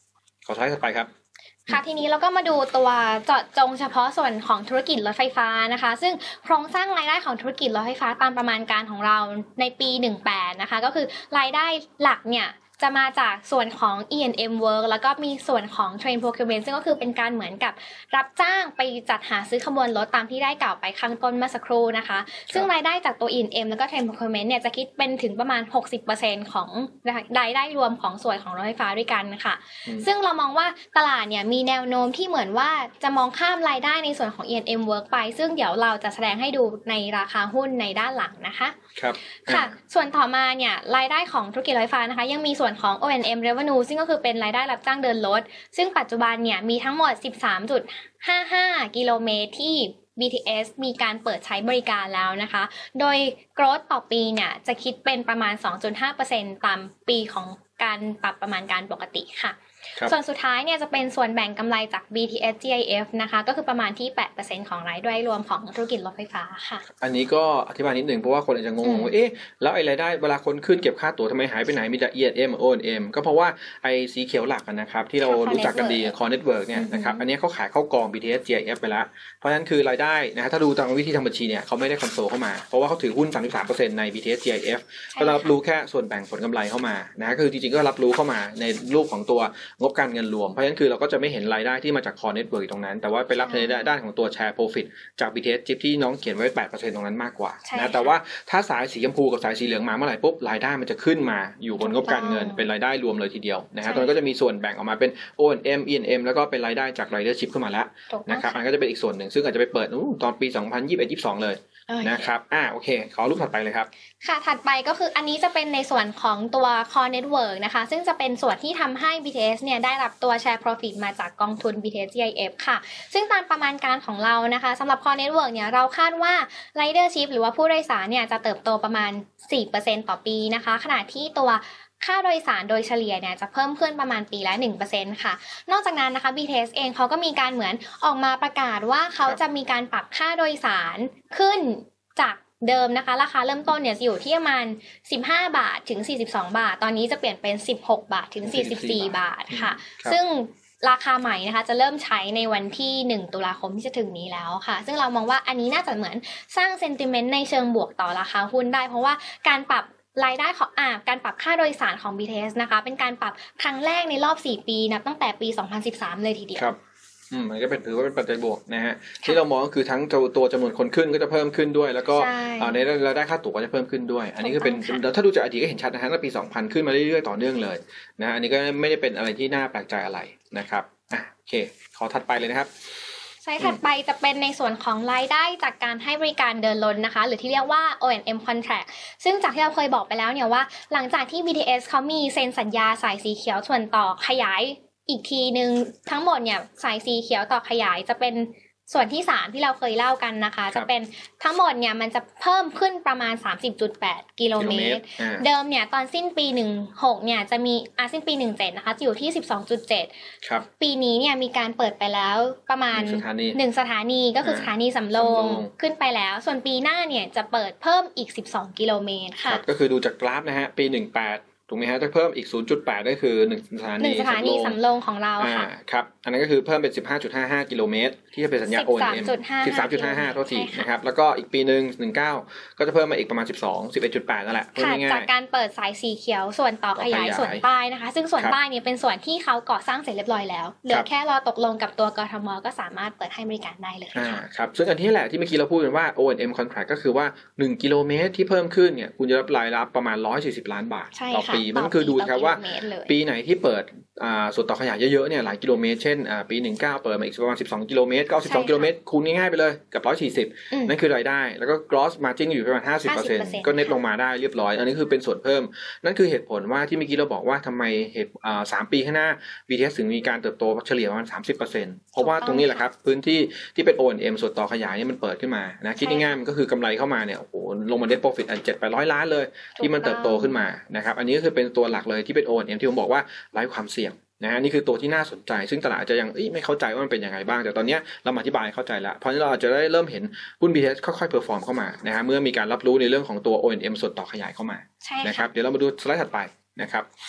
ขอสไลด์ถัดไปครับค่ะทีนี้เราก็มาดูตัวเจาะจงเฉพาะส่วนของธุรกิจรถไฟฟ้านะคะซึ่งโครงสร้างรายได้ของธุรกิจรถไฟฟ้าตามประมาณการของเราในปีสิบแปดนะคะก็คือรายได้หลักเนี่ยจะมาจากส่วนของ อี แอนด์ เอ็ม Work แล้วก็มีส่วนของ Train Procurement ซึ่งก็คือเป็นการเหมือนกับรับจ้างไปจัดหาซื้อขบวนรถตามที่ได้กล่าวไปข้างต้นเมื่อสักครู่นะคะซึ่งรายได้จากตัว อี แอนด์ เอ็ม แล้วก็ Train Procurement เนี่ยจะคิดเป็นถึงประมาณ หกสิบเปอร์เซ็นต์ ของรายได้รวมของส่วนของรถไฟฟ้าด้วยกันค่ะซึ่งเรามองว่าตลาดเนี่ยมีแนวโน้มที่เหมือนว่าจะมองข้ามรายได้ในส่วนของ อี แอนด์ เอ็ม Work ไปซึ่งเดี๋ยวเราจะแสดงให้ดูในราคาหุ้นในด้านหลังนะคะครับค่ะส่วนต่อมาเนี่ยรายได้ของธุรกิจรถไฟฟ้านะคะยังมีส่วนของ โอ แอนด์ เอ็ม Revenue ซึ่งก็คือเป็นรายได้รับจ้างเดินรถซึ่งปัจจุบันเนี่ยมีทั้งหมด สิบสามจุดห้าห้า กิโลเมตรที่ บี ที เอส มีการเปิดใช้บริการแล้วนะคะโดย growth ต่อปีเนี่ยจะคิดเป็นประมาณ สองจุดห้าเปอร์เซ็นต์ ตามปีของการปรับประมาณการปกติค่ะส่วนสุดท้ายเนี่ยจะเป็นส่วนแบ่งกำไรจาก บี ที เอส จี ไอ เอฟ นะคะก็คือประมาณที่ แปดเปอร์เซ็นต์ ของรายได้รวมของธุรกิจรถไฟฟ้าค่ะอันนี้ก็อธิบายนิดนึงเพราะว่าคนอาจจะงงว่าเอ๊ะแล้วไอ้รายได้เวลาคนขึ้นเก็บค่าตั๋วทำไมหายไปไหนมีแต่ อี แอนด์ เอ็ม โอ แอนด์ เอ็ม ก็เพราะว่าไอ้สีเขียวหลักนะครับที่เรารู้จักกันดี Core Network เนี่ยนะครับอันนี้เขาขายเข้ากอง บี ที เอส จี ไอ เอฟ ไปแล้วเพราะฉะนั้นคือรายได้นะฮะถ้าดูตามวิธีทำบัญชีเนี่ยเขาไม่ได้คอนโซลเข้ามาเพราะว่าเขาถือหุ้น สามสิบสามเปอร์เซ็นต์ ใน บี ที เอส จี ไอ เอฟ ก็รับรู้แค่ส่วนแบ่งผลกำไรเข้ามานะคือจริงๆก็รับรู้เข้ามาในรูปของตัวงบการเงินรวมเพราะฉะนั้นคือเราก็จะไม่เห็นรายได้ที่มาจาก Core Network ตรงนั้นแต่ว่าไปรับในด้านของตัว Share Profit จาก บี ที เอส Chip ที่น้องเขียนไว้ แปดเปอร์เซ็นต์ ตรงนั้นมากกว่านะแต่ว่าถ้าสายสีชมพูกับสายสีเหลืองมาเมื่อไหร่ปุ๊บรายได้มันจะขึ้นมาอยู่บนงบการเงินเป็นรายได้รวมเลยทีเดียวนะฮะตรงนั้นก็จะมีส่วนแบ่งออกมาเป็น โอ แอนด์ เอ็ม อี แอนด์ เอ็ม แล้วก็เป็นรายได้จาก Ridership ขึ้นมาแล้วนะครับอันก็จะเป็นอีกส่วนหนึ่งซึ่งอาจจะไปเปิดตอนปี สองพันยี่สิบเอ็ด ยี่สิบสอง เลยนะครับอ่าโอเคขอรูปถัดไปเลยครับค่ะถัดไปก็คืออันนี้จะเป็นในส่วนของตัว Core Network นะคะซึ่งจะเป็นส่วนที่ทำให้ บี ที เอส เนี่ยได้รับตัว Share Profit มาจากกองทุน บี ที เอส จี ไอ เอฟ ค่ะซึ่งตามประมาณการของเรานะคะสำหรับ Core Network เนี่ยเราคาดว่า Ridership หรือว่าผู้โดยสารเนี่ยจะเติบโตประมาณ สี่เปอร์เซ็นต์ ต่อปีนะคะขณะที่ตัวค่าโดยสารโดยเฉลี่ยเนี่ยจะเพิ่มขึ้นประมาณปีละ หนึ่งเปอร์เซ็นต์ ค่ะนอกจากนั้นนะคะ บี ที เอส เองเขาก็มีการเหมือนออกมาประกาศว่าเขาจะมีการปรับค่าโดยสารขึ้นจากเดิมนะคะราคาเริ่มต้นเนี่ยจะอยู่ที่ประมาณสิบห้าบาทถึงสี่สิบสองบาทตอนนี้จะเปลี่ยนเป็นสิบหกบาทถึงสี่สิบสี่บาทค่ะซึ่งราคาใหม่นะคะจะเริ่มใช้ในวันที่หนึ่งตุลาคมที่จะถึงนี้แล้วค่ะซึ่งเรามองว่าอันนี้น่าจะเหมือนสร้างเซนติเมนต์ในเชิงบวกต่อราคาหุ้นได้เพราะว่าการปรับรายได้ของอ่าการปรับค่าโดยสารของ บี ที เอส นะคะเป็นการปรับครั้งแรกในรอบสี่ปีนับตั้งแต่ปีสองพันสิบสามเลยทีเดียวครับอืมมันก็เป็นถือว่าเป็นปัจจัยบวกนะฮะที่เรามองก็คือทั้งตัวจำนวนคนขึ้นก็จะเพิ่มขึ้นด้วยแล้วก็ในรายได้ค่าตั๋วก็จะเพิ่มขึ้นด้วยอันนี้ก็เป็นถ้าดูจากอดีตก็เห็นชัดนะฮะตั้งแต่ปีสองพันขึ้นมาเรื่อยๆต่อเนื่องเลยนะอันนี้ก็ไม่ได้เป็นอะไรที่น่าแปลกใจอะไรนะครับอ่ะโอเคขอถัดไปเลยนะครับใช่ถัดไปจะเป็นในส่วนของรายได้จากการให้บริการเดินรถนะคะหรือที่เรียกว่า โอ แอนด์ เอ็ม Contract ซึ่งจากที่เราเคยบอกไปแล้วเนี่ยว่าหลังจากที่ บี ที เอส เขามีเซ็นสัญญาสายสีเขียวส่วนต่อขยายอีกทีนึงทั้งหมดเนี่ยสายสีเขียวต่อขยายจะเป็นส่วนที่สามที่เราเคยเล่ากันนะคะจะเป็นทั้งหมดเนี่ยมันจะเพิ่มขึ้นประมาณ สามสิบจุดแปด กิโลเมตรเดิมเนี่ยตอนสิ้นปีสิบหกเนี่ยจะมีอ่ะสิ้นปีสิบเจ็ดนะคะจะอยู่ที่ สิบสองจุดเจ็ดครับปีนี้เนี่ยมีการเปิดไปแล้วประมาณหนึ่งสถานีก็คือสถานีสำโรงขึ้นไปแล้วส่วนปีหน้าเนี่ยจะเปิดเพิ่มอีกสิบสองกิโลเมตรค่ะก็คือดูจากกราฟนะฮะปีสิบแปดถูกไหมฮะจะเพิ่มอีก ศูนย์จุดแปด ก็คือหนึ่งสถานีหนึ่งสถานีสำโรงของเราค่ะครับอันนั้นก็คือเพิ่มเป็น สิบห้าจุดห้าห้า กิโลเมตรที่จะเป็นสัญญา โอ แอนด์ เอ็ม สิบสามจุดห้าห้า เท่าที่นะครับแล้วก็อีกปีนึงสิบเก้าก็จะเพิ่มมาอีกประมาณสิบสอง สิบเอ็ดจุดแปด นั่นแหละค่ะจากการเปิดสายสีเขียวส่วนต่อขยายส่วนใต้นะคะซึ่งส่วนใต้เนี่ยเป็นส่วนที่เขาก่อสร้างเสร็จเรียบร้อยแล้วเหลือแค่รอตกลงกับตัวกทมก็สามารถเปิดให้บริการได้เลยค่ะครับซึ่งอันที่แหละที่เมื่อกี้เราพูดกันว่า โอ แอนด์ เอ็ม Contract ก็คือว่าหนึ่งกิโลเมตรที่เพิ่มขึ้นเนี่ยคุณจะรับรายรับประมาณหนึ่งร้อยสี่สิบล้านบาทต่อปีมันคือดูครับว่าปีไหนที่เปิดอ่าส่วนต่อขยายเยอะๆเนี่ยหลายกิโลเมตรเช่นอ่าปีสิบเก้าเปิดมาอีกประมาณสิบสองกิโลเมตรก็เอาสิบสองกิโลเมตรคูณง่ายๆไปเลยกับหนึ่งร้อยสี่สิบนั่นคือรายได้แล้วก็ gross margin อยู่ประมาณ ห้าสิบเปอร์เซ็นต์ ก็เน็ตลงมาได้เรียบร้อยอันนี้คือเป็นส่วนเพิ่มนั่นคือเหตุผลว่าที่เมื่อกี้เราบอกว่าทำไมเหตุอ่าสามปีข้างหน้า บี ที เอส ถึงมีการเติบโตเฉลี่ยประมาณ สามสิบเปอร์เซ็นต์ เพราะว่าตรงนี้แหละครับพื้นที่ที่เป็น โอ แอนด์ เอ็ม ส่วนต่อขยายเนี่ยมันเปิดขึ้นมานะคิดง่ายๆมันก็คือกำไรเข้ามาเนี่ยโอ้โหลงมา net profit อันเจ็ดแปดร้อยล้านเลยที่มันเติบโตขึ้นมานะครับอันนี้ก็คือเป็นตัวหลักเลยที่เป็น โอ แอนด์ เอ็ม ที่ผมบอกว่าไร้ความเสี่ยงนะฮะนี่คือตัวที่น่าสนใจซึ่งตลาดจะยังไม่เข้าใจว่ามันเป็นยังไงบ้างแต่ตอนนี้เรามาอธิบายเข้าใจแล้วเพราะฉะนั้นเราจะได้เริ่มเห็นหุ้น บี ที เอส ค่อยๆเพอร์ฟอร์มเข้ามานะฮะเมื่อมีการรับรู้ในเรื่องของตัว โอ แอนด์ เอ็ม ส่วนต่อขยายเข้ามานะครับเดี๋ยวเรามาดูสไลด์ถัดไปนะครับ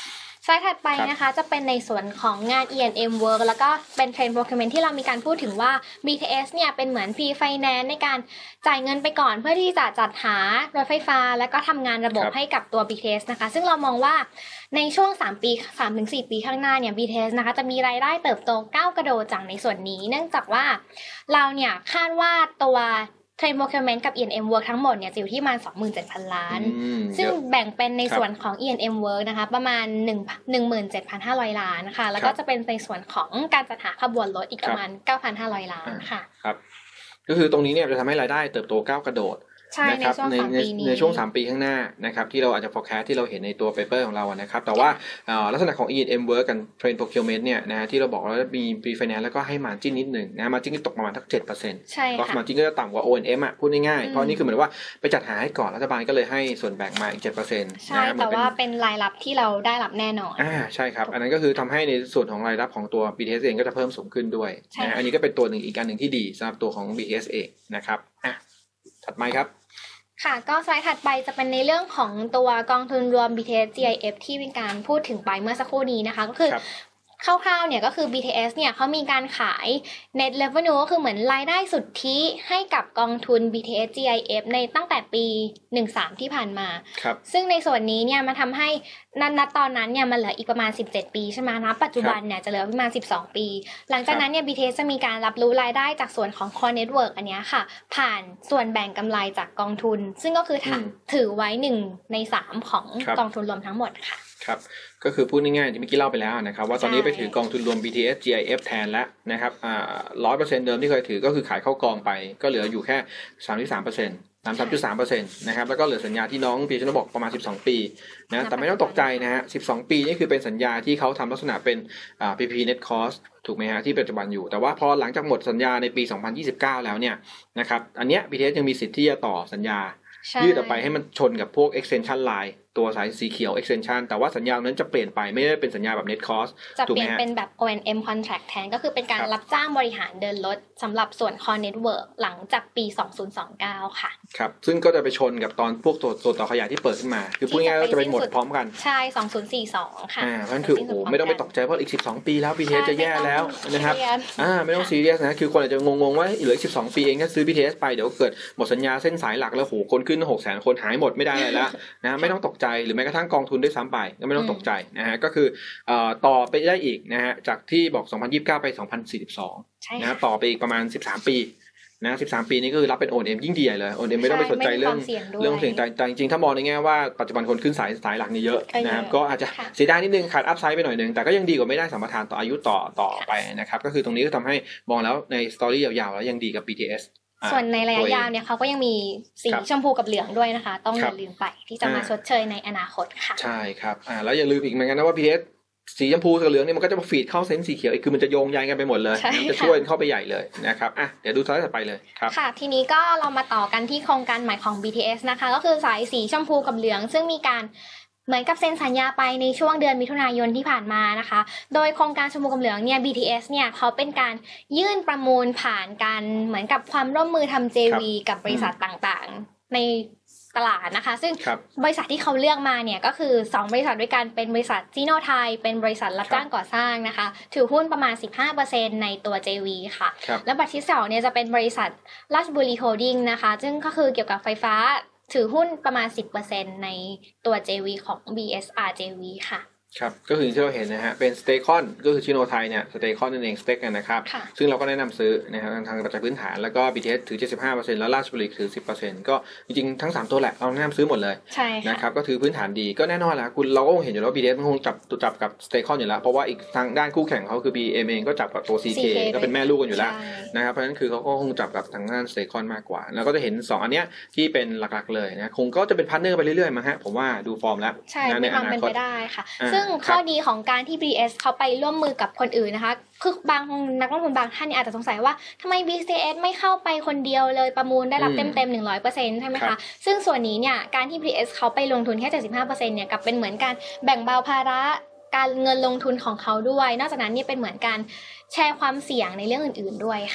ไลด์ถัดไปนะคะจะเป็นในส่วนของงาน อี แอนด์ เอ็ม Work แล้วก็เป็น Trend Procurement ที่เรามีการพูดถึงว่า บี ที เอส เนี่ยเป็นเหมือน Pre-Finance ในการจ่ายเงินไปก่อนเพื่อที่จะจัดหารถไฟฟ้าแล้วก็ทำงานระบบให้กับตัว บี ที เอส นะคะซึ่งเรามองว่าในช่วงสามปี สามถึงสี่ ปีข้างหน้าเนี่ย บี ที เอส นะคะจะมีรายได้เติบโตก้าวกระโดดจากในส่วนนี้เนื่องจากว่าเราเนี่ยคาดว่าตัวTrend Procurement กับ อี แอนด์ เอ็ม Work ทั้งหมดเนี่ยจะอยู่ที่ประมาณ สองหมื่นเจ็ดพัน ล้านซึ่งแบ่งเป็นในส่วนของ อี แอนด์ เอ็ม Work นะคะประมาณหนึ่ง หนึ่งหมื่นเจ็ดพันห้าร้อย ล้านค่ะแล้วก็จะเป็นในส่วนของการจัดหาขบวนรถอีกประมาณ เก้าพันห้าร้อย ล้านค่ะครับก็คือตรงนี้เนี่ยจะทำให้รายได้เติบโตก้าวกระโดดนะครับในในช่วงสามปีข้างหน้านะครับที่เราอาจจะ forecast ที่เราเห็นในตัว paper ของเรานะครับแต่ว่าลักษณะของ อี แอนด์ เอ็ม Work กับ Trend Procurement เนี่ยนะที่เราบอกว่ามี pre-finance แล้วก็ให้ margin นิดหนึ่งนะ margin ที่ตกประมาณสัก เจ็ดเปอร์เซ็นต์ใช่ค่ะ margin ก็จะต่ำกว่า โอ แอนด์ เอ็ม อ่ะพูดง่ายๆเพราะนี่คือเหมือนว่าไปจัดหาให้ก่อนรัฐบาลก็เลยให้ส่วนแบ่งมาอีก เจ็ดเปอร์เซ็นต์ใช่แต่ว่าเป็นรายรับที่เราได้รับแน่นอนอ่าใช่ครับอันนั้นก็คือทำให้ในส่วนของรายรับของตัว บี ที เอส เองก็จะเพิ่มสูงขึ้นด้วยนะอันนี้ก็เป็นตัวหนึ่งอีกการหนึ่งที่ดีสำหรับตัวของ บี ที เอส เองนะครับอ่ะถัดไปครับค่ะก็สไลด์ถัดไปจะเป็นในเรื่องของตัวกองทุนรวม บี ที เอส จี ไอ เอฟ ที่มีการพูดถึงไปเมื่อสักครู่นี้นะคะก็คือคร่าวๆเนี่ยก็คือ บี ที เอส เนี่ยเขามีการขาย Net Revenue ก็คือเหมือนรายได้สุทธิให้กับกองทุน บี ที เอส จี ไอ เอฟ ในตั้งแต่ปีสิบสามที่ผ่านมาซึ่งในส่วนนี้เนี่ยมันทำให้ณตอนนั้นเนี่ยมันเหลืออีกประมาณสิบเจ็ดปีใช่ไหมนะปัจจุบันเนี่ยจะเหลือประมาณสิบสองปีหลังจากนั้นเนี่ย บี ที เอส จะมีการรับรู้รายได้จากส่วนของ Core Network อันนี้ค่ะผ่านส่วนแบ่งกำไรจากกองทุนซึ่งก็คือถือไว้หนึ่งในสามของกองทุนรวมทั้งหมดค่ะครับก็คือพูดง่ายๆที่เมื่อกี้เล่าไปแล้วนะครับว่าตอนนี้ไปถือกองทุนรวม บี ที เอส จี ไอ เอฟ แทนแล้วนะครับอ่า ร้อยเปอร์เซ็นต์ เดิมที่เคยถือก็คือขายเข้ากองไปก็เหลืออยู่แค่ สามสิบสามเปอร์เซ็นต์ สามสิบสามจุดสามเปอร์เซ็นต์ นะครับแล้วก็เหลือสัญญาที่น้องปีชนบอกประมาณสิบสองปีนะแต่ไม่ต้องตกใจนะฮะสิบสองปีนี่คือเป็นสัญญาที่เขาทำลักษณะเป็นอ่า พี พี Net Cost ถูกไหมฮะที่ปัจจุบันอยู่แต่ว่าพอหลังจากหมดสัญญาในปีสองพันยี่สิบเก้าแล้วเนี่ยนะครับอันเนี้ย บี ที เอส ยังมีสิทธิ์ที่จะต่อสัญญายืดออกไปให้มันชนกับพวก extension line ตัวสายสีเขียว extension แต่ว่าสัญญานั้นจะเปลี่ยนไปไม่ได้เป็นสัญญาแบบ net cost จะเปลี่ยนเป็นแบบ โอ แอนด์ เอ็ม contract แทนก็คือเป็นการรับจ้างบริหารเดินรถสำหรับส่วน core network หลังจากปีสองพันยี่สิบเก้าค่ะครับซึ่งก็จะไปชนกับตอนพวกตัวตัวต่อขยายที่เปิดขึ้นมาคือพูดง่ายๆว่าจะไปหมดพร้อมกันใช่สองพันสี่สิบสองค่ะอ่าเพราะฉะนั้นคือโอ้โหไม่ต้องไปตกใจเพราะอีกสิบสองปีแล้ว บี ที เอส จะแย่แล้วนะครับอ่าไม่ต้องซีเรียสนะคือคนอาจจะงงๆว่าเหลืออีกสิบสองปีเองถ้าซื้อ บี ที เอส ไปเดี๋ยวเกิดหมดสัญญาเส้นสายหลักแล้วโหคนขึ้น หกแสน คนหายหมดไม่ได้เลยละนะไม่ต้องตกใจหรือแม้กระทั่งกองทุนด้วยซ้ำไปก็ไม่ต้องตกใจนะฮะก็คือเอ่อต่อไปได้อีกนะฮะจากที่บอกสองพันยี่สิบเก้าไปสองพันสี่สิบสองนะต่อไปอีกประมาณสิบสามปีนะสิบสามปีนี้ก็คือรับเป็น โอ แอนด์ เอ็ม ยิ่งดีใหญ่เลย โอ แอนด์ เอ็ม ไม่ต้องไปสนใจเรื่องเรื่องเสี่ยงแต่จริงๆถ้ามองในแง่ว่าปัจจุบันคนขึ้นสายสายหลักนี่เยอะนะครับก็อาจจะเสียดายนิดนึงขาดอัพไซด์ไปหน่อยนึงแต่ก็ยังดีกว่าไม่ได้สัมปทานต่ออายุต่อต่อไปนะครับก็คือตรงนี้ก็ทำให้มองแล้วในสตอรี่ยาวๆแล้วยังดีกับ บี ที เอสส่วนในระยะยาวเนี่ยเขาก็ยังมีสีชมพูกับเหลืองด้วยนะคะต้องอย่าลืมไปที่จะมาชดเชยในอนาคตค่ะใช่ครับอ่าแล้วอย่าลืมอีกเหมือนกันนะว่า บี ที เอส สีชมพูกับเหลืองเนี่ยมันก็จะมาฟีดเข้าเส้นสีเขียวอีกคือมันจะโยงใยกันไปหมดเลยมันจะช่วยเข้าไปใหญ่เลยนะครับอ่ะเดี๋ยวดูสไลด์ถัดไปเลยครับค่ะทีนี้ก็เรามาต่อกันที่โครงการใหม่ของ บี ที เอส นะคะก็คือสายสีชมพูกับเหลืองซึ่งมีการเหมือนกับเซ็นสัญญาไปในช่วงเดือนมิถุนายนที่ผ่านมานะคะโดยโครงการชมพูกับเหลืองเนี่ย บี ที เอส เนี่ยเขาเป็นการยื่นประมูลผ่านการเหมือนกับความร่วมมือทำ เจ วี กับบริษัทต่างๆในตลาดนะคะซึ่งบริษัทที่เขาเลือกมาเนี่ยก็คือสองบริษัทด้วยกันเป็นบริษัทจีโนไทยเป็นบริษัทรับจ้างก่อสร้างนะคะถือหุ้นประมาณ สิบห้าเปอร์เซ็นต์ ในตัว เจ วี ค่ะและบัตรที่สองเนี่ยจะเป็นบริษัทราชบุรีโฮลดิ้งนะคะซึ่งก็คือเกี่ยวกับไฟฟ้าถือหุ้นประมาณ สิบเปอร์เซ็นต์ ในตัว เจ วี ของ บี เอส อาร์ เจ วี ค่ะครับก็คือที่เราเห็นนะฮะเป็นสเตคอนก็คือชิโนไทยเนี่ยสเตคอนนั่นเองสเต็กกันนะครับซึ่งเราก็แนะนำซื้อนะครับทางปัจจัยพื้นฐานแล้วก็ บี ที เอส ถือ เจ็ดสิบห้าเปอร์เซ็นต์ แล้วราชบุรีถือ สิบเปอร์เซ็นต์ ก็จริงๆทั้งสามตัวแหละเราแนะนำซื้อหมดเลยนะครับก็ถือพื้นฐานดีก็แน่นอนแหละคุณเราก็คงเห็นอยู่แล้ว บี ที เอส มันคงจับจับกับสเตคอนอยู่แล้วเพราะว่าอีกทางด้านคู่แข่งเขาคือ บี เอ็ม เองก็จับกับตัว ซี เค ก็เป็นแม่ลูกกันอยู่แล้วนะครับเพราะฉะนั้นคือเขาก็คงจับกับทางด้านสเตคอนมากกว่าแล้วก็จะเห็นสองอันเนี้ยที่เป็นหลักๆเลยนะคงก็จะเป็นพาร์ทเนอร์ไปเรื่อยๆมั้งฮะผมว่าดูฟอร์มแล้วใช่มีความเป็นไปได้ค่ะซึ่งข้อดีของการที่ บี ที เอส เขาไปร่วมมือกับคนอื่นนะคะคือบางนักลงทุนบางท่านอาจจะสงสัยว่าทำไม บี ที เอส ไม่เข้าไปคนเดียวเลยประมูลได้รับเต็มๆ หนึ่งร้อยเปอร์เซ็นต์ ใช่ไหมคะซึ่งส่วนนี้เนี่ยการที่ บี ที เอส เขาไปลงทุนแค่ เจ็ดสิบห้าเปอร์เซ็นต์ เนี่ยกับเป็นเหมือนการแบ่งเบาภาระการเงินลงทุนของเขาด้วยนอกจากนั้นนี่เป็นเหมือนการแชร์ความเสี่ยงในเรื่องอื่นๆด้วยค่ะอ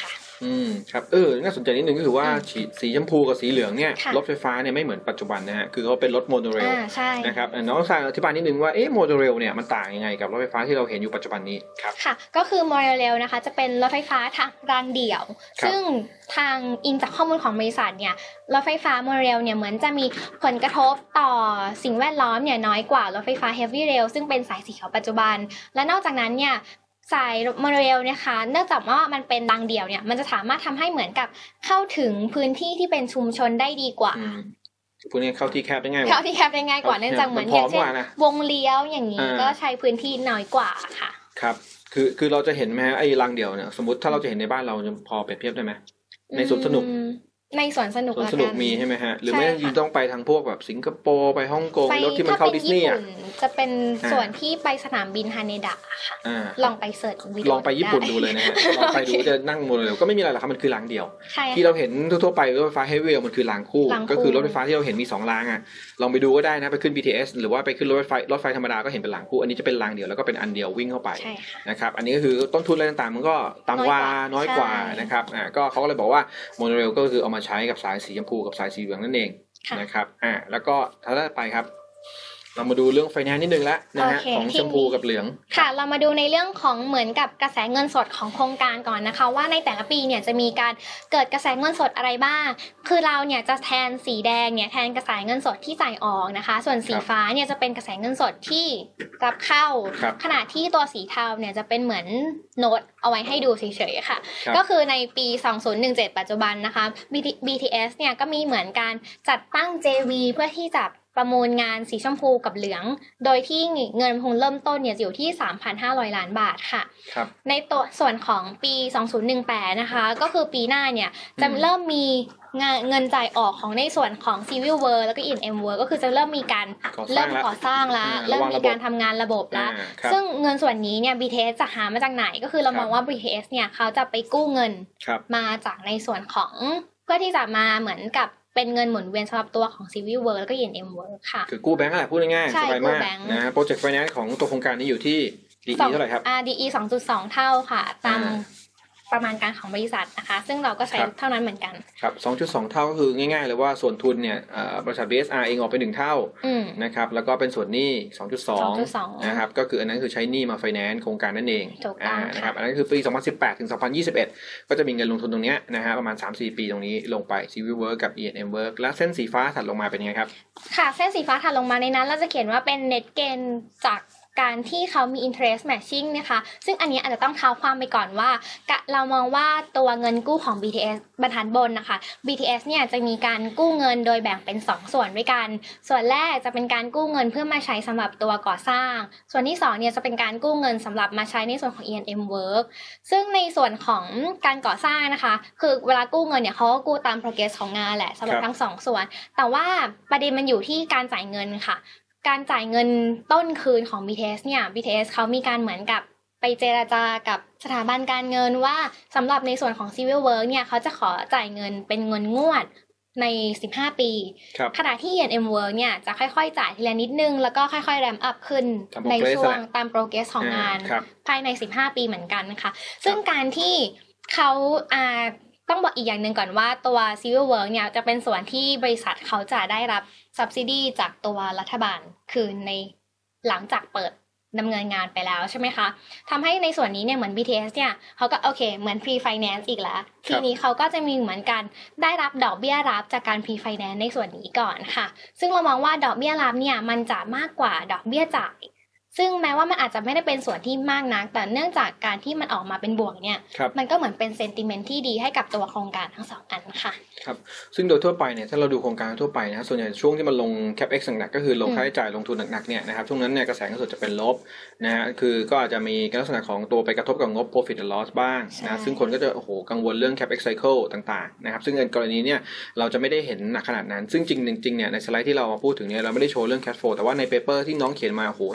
อืมครับเออน่าสนใจนิดนึงก็คือว่าอืมสีสีชมพูกับสีเหลืองเนี่ยค่ะรถไฟฟ้าเนี่ยไม่เหมือนปัจจุบันนะฮะคือเขาเป็นรถโมโนเรลอ่าใช่นะครับอ่ะน้องทรายอธิบายนิดนึงว่าเอ๊ะโมโนเรลเนี่ยมันต่างยังไงกับรถไฟฟ้าที่เราเห็นอยู่ปัจจุบันนี้ครับค่ะก็คือโมโนเรลนะคะจะเป็นรถไฟฟ้าทางรางเดี่ยวครับซึ่งทางอิงจากข้อมูลของบริษัทเนี่ยรถไฟฟ้าโมโนเรลเนี่ยเหมือนจะมีผลกระทบต่อสิ่งแวดล้อมเนี่ยน้อยกว่ารถไฟฟ้าเฮฟวี่เรลซึ่งเป็นสายสีเขียวปัจจุบันและนอกจากนั้นเนี่ยสายโมโนเรลนะคะเนื่องจากว่ามันเป็นรางเดี่ยวเนี่ยมันจะสามารถทำให้เหมือนกับเข้าถึงพื้นที่ที่เป็นชุมชนได้ดีกว่าอืมพวกนี้เข้าที่แคบได้ง่ายกเข้าว่าที่แคบได้ง่ายกว่าเข้าเนื่องจากเหมือนมันพอร้อย่างเช่กว่าน นะวงเลี้ยวอย่างนี้อ่าก็ใช้พื้นที่น้อยกว่าค่ะครับคือคือเราจะเห็นไหมฮะไอ้รางเดี่ยวเนี่ยสมมติถ้าเราจะเห็นในบ้านเราจะพอเปรียบเทียบได้ไหมในสวนสนุกอืมในสวนสนุกสวนละสนุกกัมีใช่ไหมฮะหรือใช่ไม่ค่ะยิงต้องไปทางพวกแบบสิงคโปร์ไปฮ่องกงไปรถที่มันเข้าถ้ดิสนีย์เป็อ่ะญี่ปุ่นจะเป็นอ่าส่วนที่ไปสนามบินฮาเนดะค่ะอ่าลองไปเสิร์ชวิดีโอลองไปญี่ปุ่นด้ดูเลยนะฮะลองไปดูจะนั่งโมโนเรลก็ไม่มีอะไรหรอกครับมันคือรางเดียวใช่ที่เราเห็นทั่วๆไปรถไฟฟ้าเฮฟวี่เรลมันคือรางคู่รางคู่ก็คือรถไฟฟ้าที่เราเห็นมีสองรางอ่ะลองไปดูก็ได้นะไปขึ้น บี ที เอส หรือว่าไปขึ้นรถไฟรถไฟธรรมดาก็เห็นเป็นรางคู่อันนี้จะเป็นรางเดียวแล้วก็เป็นอันเดียววิ่งเข้าไปใช่ค่ะนะครับอันนี้ก็คือต้นทุนอะไรต่างๆมันก็ต่ำกว่าน้อยกว่าใช่นะครับอ่าก็เขาก็เลยบอกว่าโมโนเรลก็คือเอามาใช้กับสายสีชมพูกับสายสีเหลืองนั่นเองค่ะนะครับอ่าแล้วก็ถ้าไปครับ เรามาดูเรื่องไฟแนนซ์นิดนึงแล้วนะฮะโอเคของทีชนี้มพูกับเหลืองค่ะเรามาดูในเรื่องของเหมือนกับกระแสเงินสดของโครงการก่อนนะคะว่าในแต่ละปีเนี่ยจะมีการเกิดกระแสเงินสดอะไรบ้าง คือเราเนี่ยจะแทนสีแดงเนี่ยแทนกระแสเงินสดที่จ่ายออกนะคะ ส่วนสีครับฟ้าเนี่ยจะเป็นกระแสเงินสดที่รับเข้าครับขณะที่ตัวสีเทาเนี่ยจะเป็นเหมือนโน้ตเอาไว้ให้ดูเฉยๆค่ะครับก็คือในปี สองพันสิบเจ็ด ปัจจุบันนะคะ บี ที เอส เนี่ยก็มีเหมือนการจัดตั้ง เจ วี เพื่อที่จะประมูลงานสีชมพูกับเหลือง โดยที่เงินทุนเริ่มต้นเนี่ยอยู่ที่ สามพันห้าร้อย ล้านบาทค่ะครับในตัวส่วนของปี สองพันสิบแปด นะคะ ก็คือปีหน้าเนี่ยจะอืมเริ่มมีงานเงินจ่ายออกของในส่วนของ Civil Work แล้วก็ อี เอ็น เอ็ม Work ก็คือจะเริ่มมีการก่อสเริ่ร้างมแล้วก่อสร้างแล้วอ่าเริ่มระวังมีระบบการทำงานระบบแล้วอ่าครับซึ่งเงินส่วนนี้เนี่ย บี ที เอส จะหามาจากไหน ก็คือเราครับมองว่า บี ที เอส เนี่ยเขาจะไปกู้เงินครับมาจากในส่วนของเพื่อที่จะมาเหมือนกับเป็นเงินหมุนเวียนสำหรับตัวของ Civil Work แล้วก็ อี เอ็น เอ็ม Work ค่ะคือกู้แบงก์แหละพูดง่ายๆใช่สบายกู้มากแบงก์นะโปรเจกต์ไฟแนนซ์ของตัวโครงการนี้อยู่ที่ดีสองเท่าไหร่ครับอาร์ ดี อี สองจุดสอง เท่าค่ะ ตามอ่าประมาณการของบริษัทนะคะ ซึ่งเราก็ใช้ครับเท่านั้นเหมือนกันครับ สองจุดสอง เท่าก็คือง่ายๆเลยว่าส่วนทุนเนี่ยเอ่อบริษัท บี เอส อาร์ เองออกไปหนึ่งเท่าอืมนะครับแล้วก็เป็นส่วนหนี้ สองจุดสองสองจุดสองนะครับก็คืออันนั้นคือใช้หนี้มาไฟแนนซ์โครงการนั่นเองถูกต้องอ่าค่ะนะครับอันนั้นคือปี สองพันสิบแปด ถึง สองพันยี่สิบเอ็ด ก็จะมีเงินลงทุนตรงเนี้ยนะฮะประมาณ สามถึงสี่ ปีตรงนี้ลงไป Civil Work กับ อี เอ็น เอ็ม Work แล้วเส้นสีฟ้าถัดลงมาเป็นยังไงครับค่ะเส้นสีฟ้าถัดลงมาในนั้นเราจะเขียนว่าเป็น net gain จากการที่เขามี interest matching นะคะซึ่งอันนี้อาจจะต้องเท้าความไปก่อนว่ากะเรามองว่าตัวเงินกู้ของ บี ที เอส บรรทัดบนนะคะ บี ที เอส เนี่ยจะมีการกู้เงินโดยแบ่งเป็นสองส่วนด้วยกัน ส่วนแรกจะเป็นการกู้เงินเพื่อมาใช้สำหรับตัวก่อสร้าง ส่วนที่สองเนี่ยจะเป็นการกู้เงินสำหรับมาใช้ในส่วนของ อี เอ็น เอ็ม Work ซึ่งในส่วนของการก่อสร้างนะคะคือเวลากู้เงินเนี่ยเขาก็กู้ตาม progress ของงานแหละสำหรับครับทั้งสองส่วน แต่ว่าประเด็นมันอยู่ที่การจ่ายเงินค่ะ การจ่ายเงินต้นคืนของ บี ที เอส เนี่ย บี ที เอส เขามีการเหมือนกับไปเจรจากับสถาบันการเงินว่าสำหรับในส่วนของ Civil Work เนี่ยเขาจะขอจ่ายเงินเป็นเงินงวดในสิบห้าปีครับขณะที่ อี เอ็น เอ็ม Work เนี่ยจะค่อยๆจ่ายทีละนิดนึงแล้วก็ค่อยๆ ramp up ขึ้นตามใน progress ช่วงแหละตาม progress ของงานอ่าครับภายในสิบห้าปีเหมือนกันนะคะซึ่งการที่เขาอ่าต้องบอกอีกอย่างหนึ่งก่อนว่าตัว Civil Work เนี่ยจะเป็นส่วนที่บริษัทเขาจะได้รับ subsidy จากตัวรัฐบาลคืนในหลังจากเปิดดำเนินงานไปแล้วใช่ไหมคะทำให้ในส่วนนี้เนี่ยเหมือน บี ที เอส เนี่ยเขาก็โอเคเหมือน pre finance อีกแล้วทีนี้เขาก็จะมีเหมือนกันได้รับดอกเบี้ยรับจากการ pre finance ในส่วนนี้ก่อนค่ะซึ่งเรามองว่าดอกเบี้ยรับเนี่ยมันจะมากกว่าดอกเบี้ยจ่ายซึ่งแม้ว่ามันอาจจะไม่ได้เป็นส่วนที่มากนักแต่เนื่องจากการที่มันออกมาเป็นบวกเนี่ยครับมันก็เหมือนเป็นเซนติเมนต์ที่ดีให้กับตัวโครงการทั้งสองอันค่ะครับซึ่งโดยทั่วไปเนี่ยถ้าเราดูโครงการทั่วไปนะส่วนใหญ่ช่วงที่มันลง capex หนักๆก็คือลงอืมค่าใช้จ่ายลงทุนหนักๆเนี่ยนะครับช่วงนั้นเนี่ยกระแสเงินสดจะเป็นลบนะฮะคือก็อาจจะมีลักษณะของตัวไปกระทบกับงบ profit and loss บ้างนะซึ่งคนก็จะโอ้โหกังวลเรื่อง capex cycle ต่างๆนะครับซึ่งในกรณีเนี่ยเราจะไม่ได้เห็นหนักขนาดนั้นซึ่งจริงๆเนี่ยในสไลด์ที่เรามาพูดถึงเนี่ยเราไม่ได้โชว์เรื่อง cash flow แต่ว่าใน paper ที่น้องเขียนมาโอ้โหสามสิบหน้า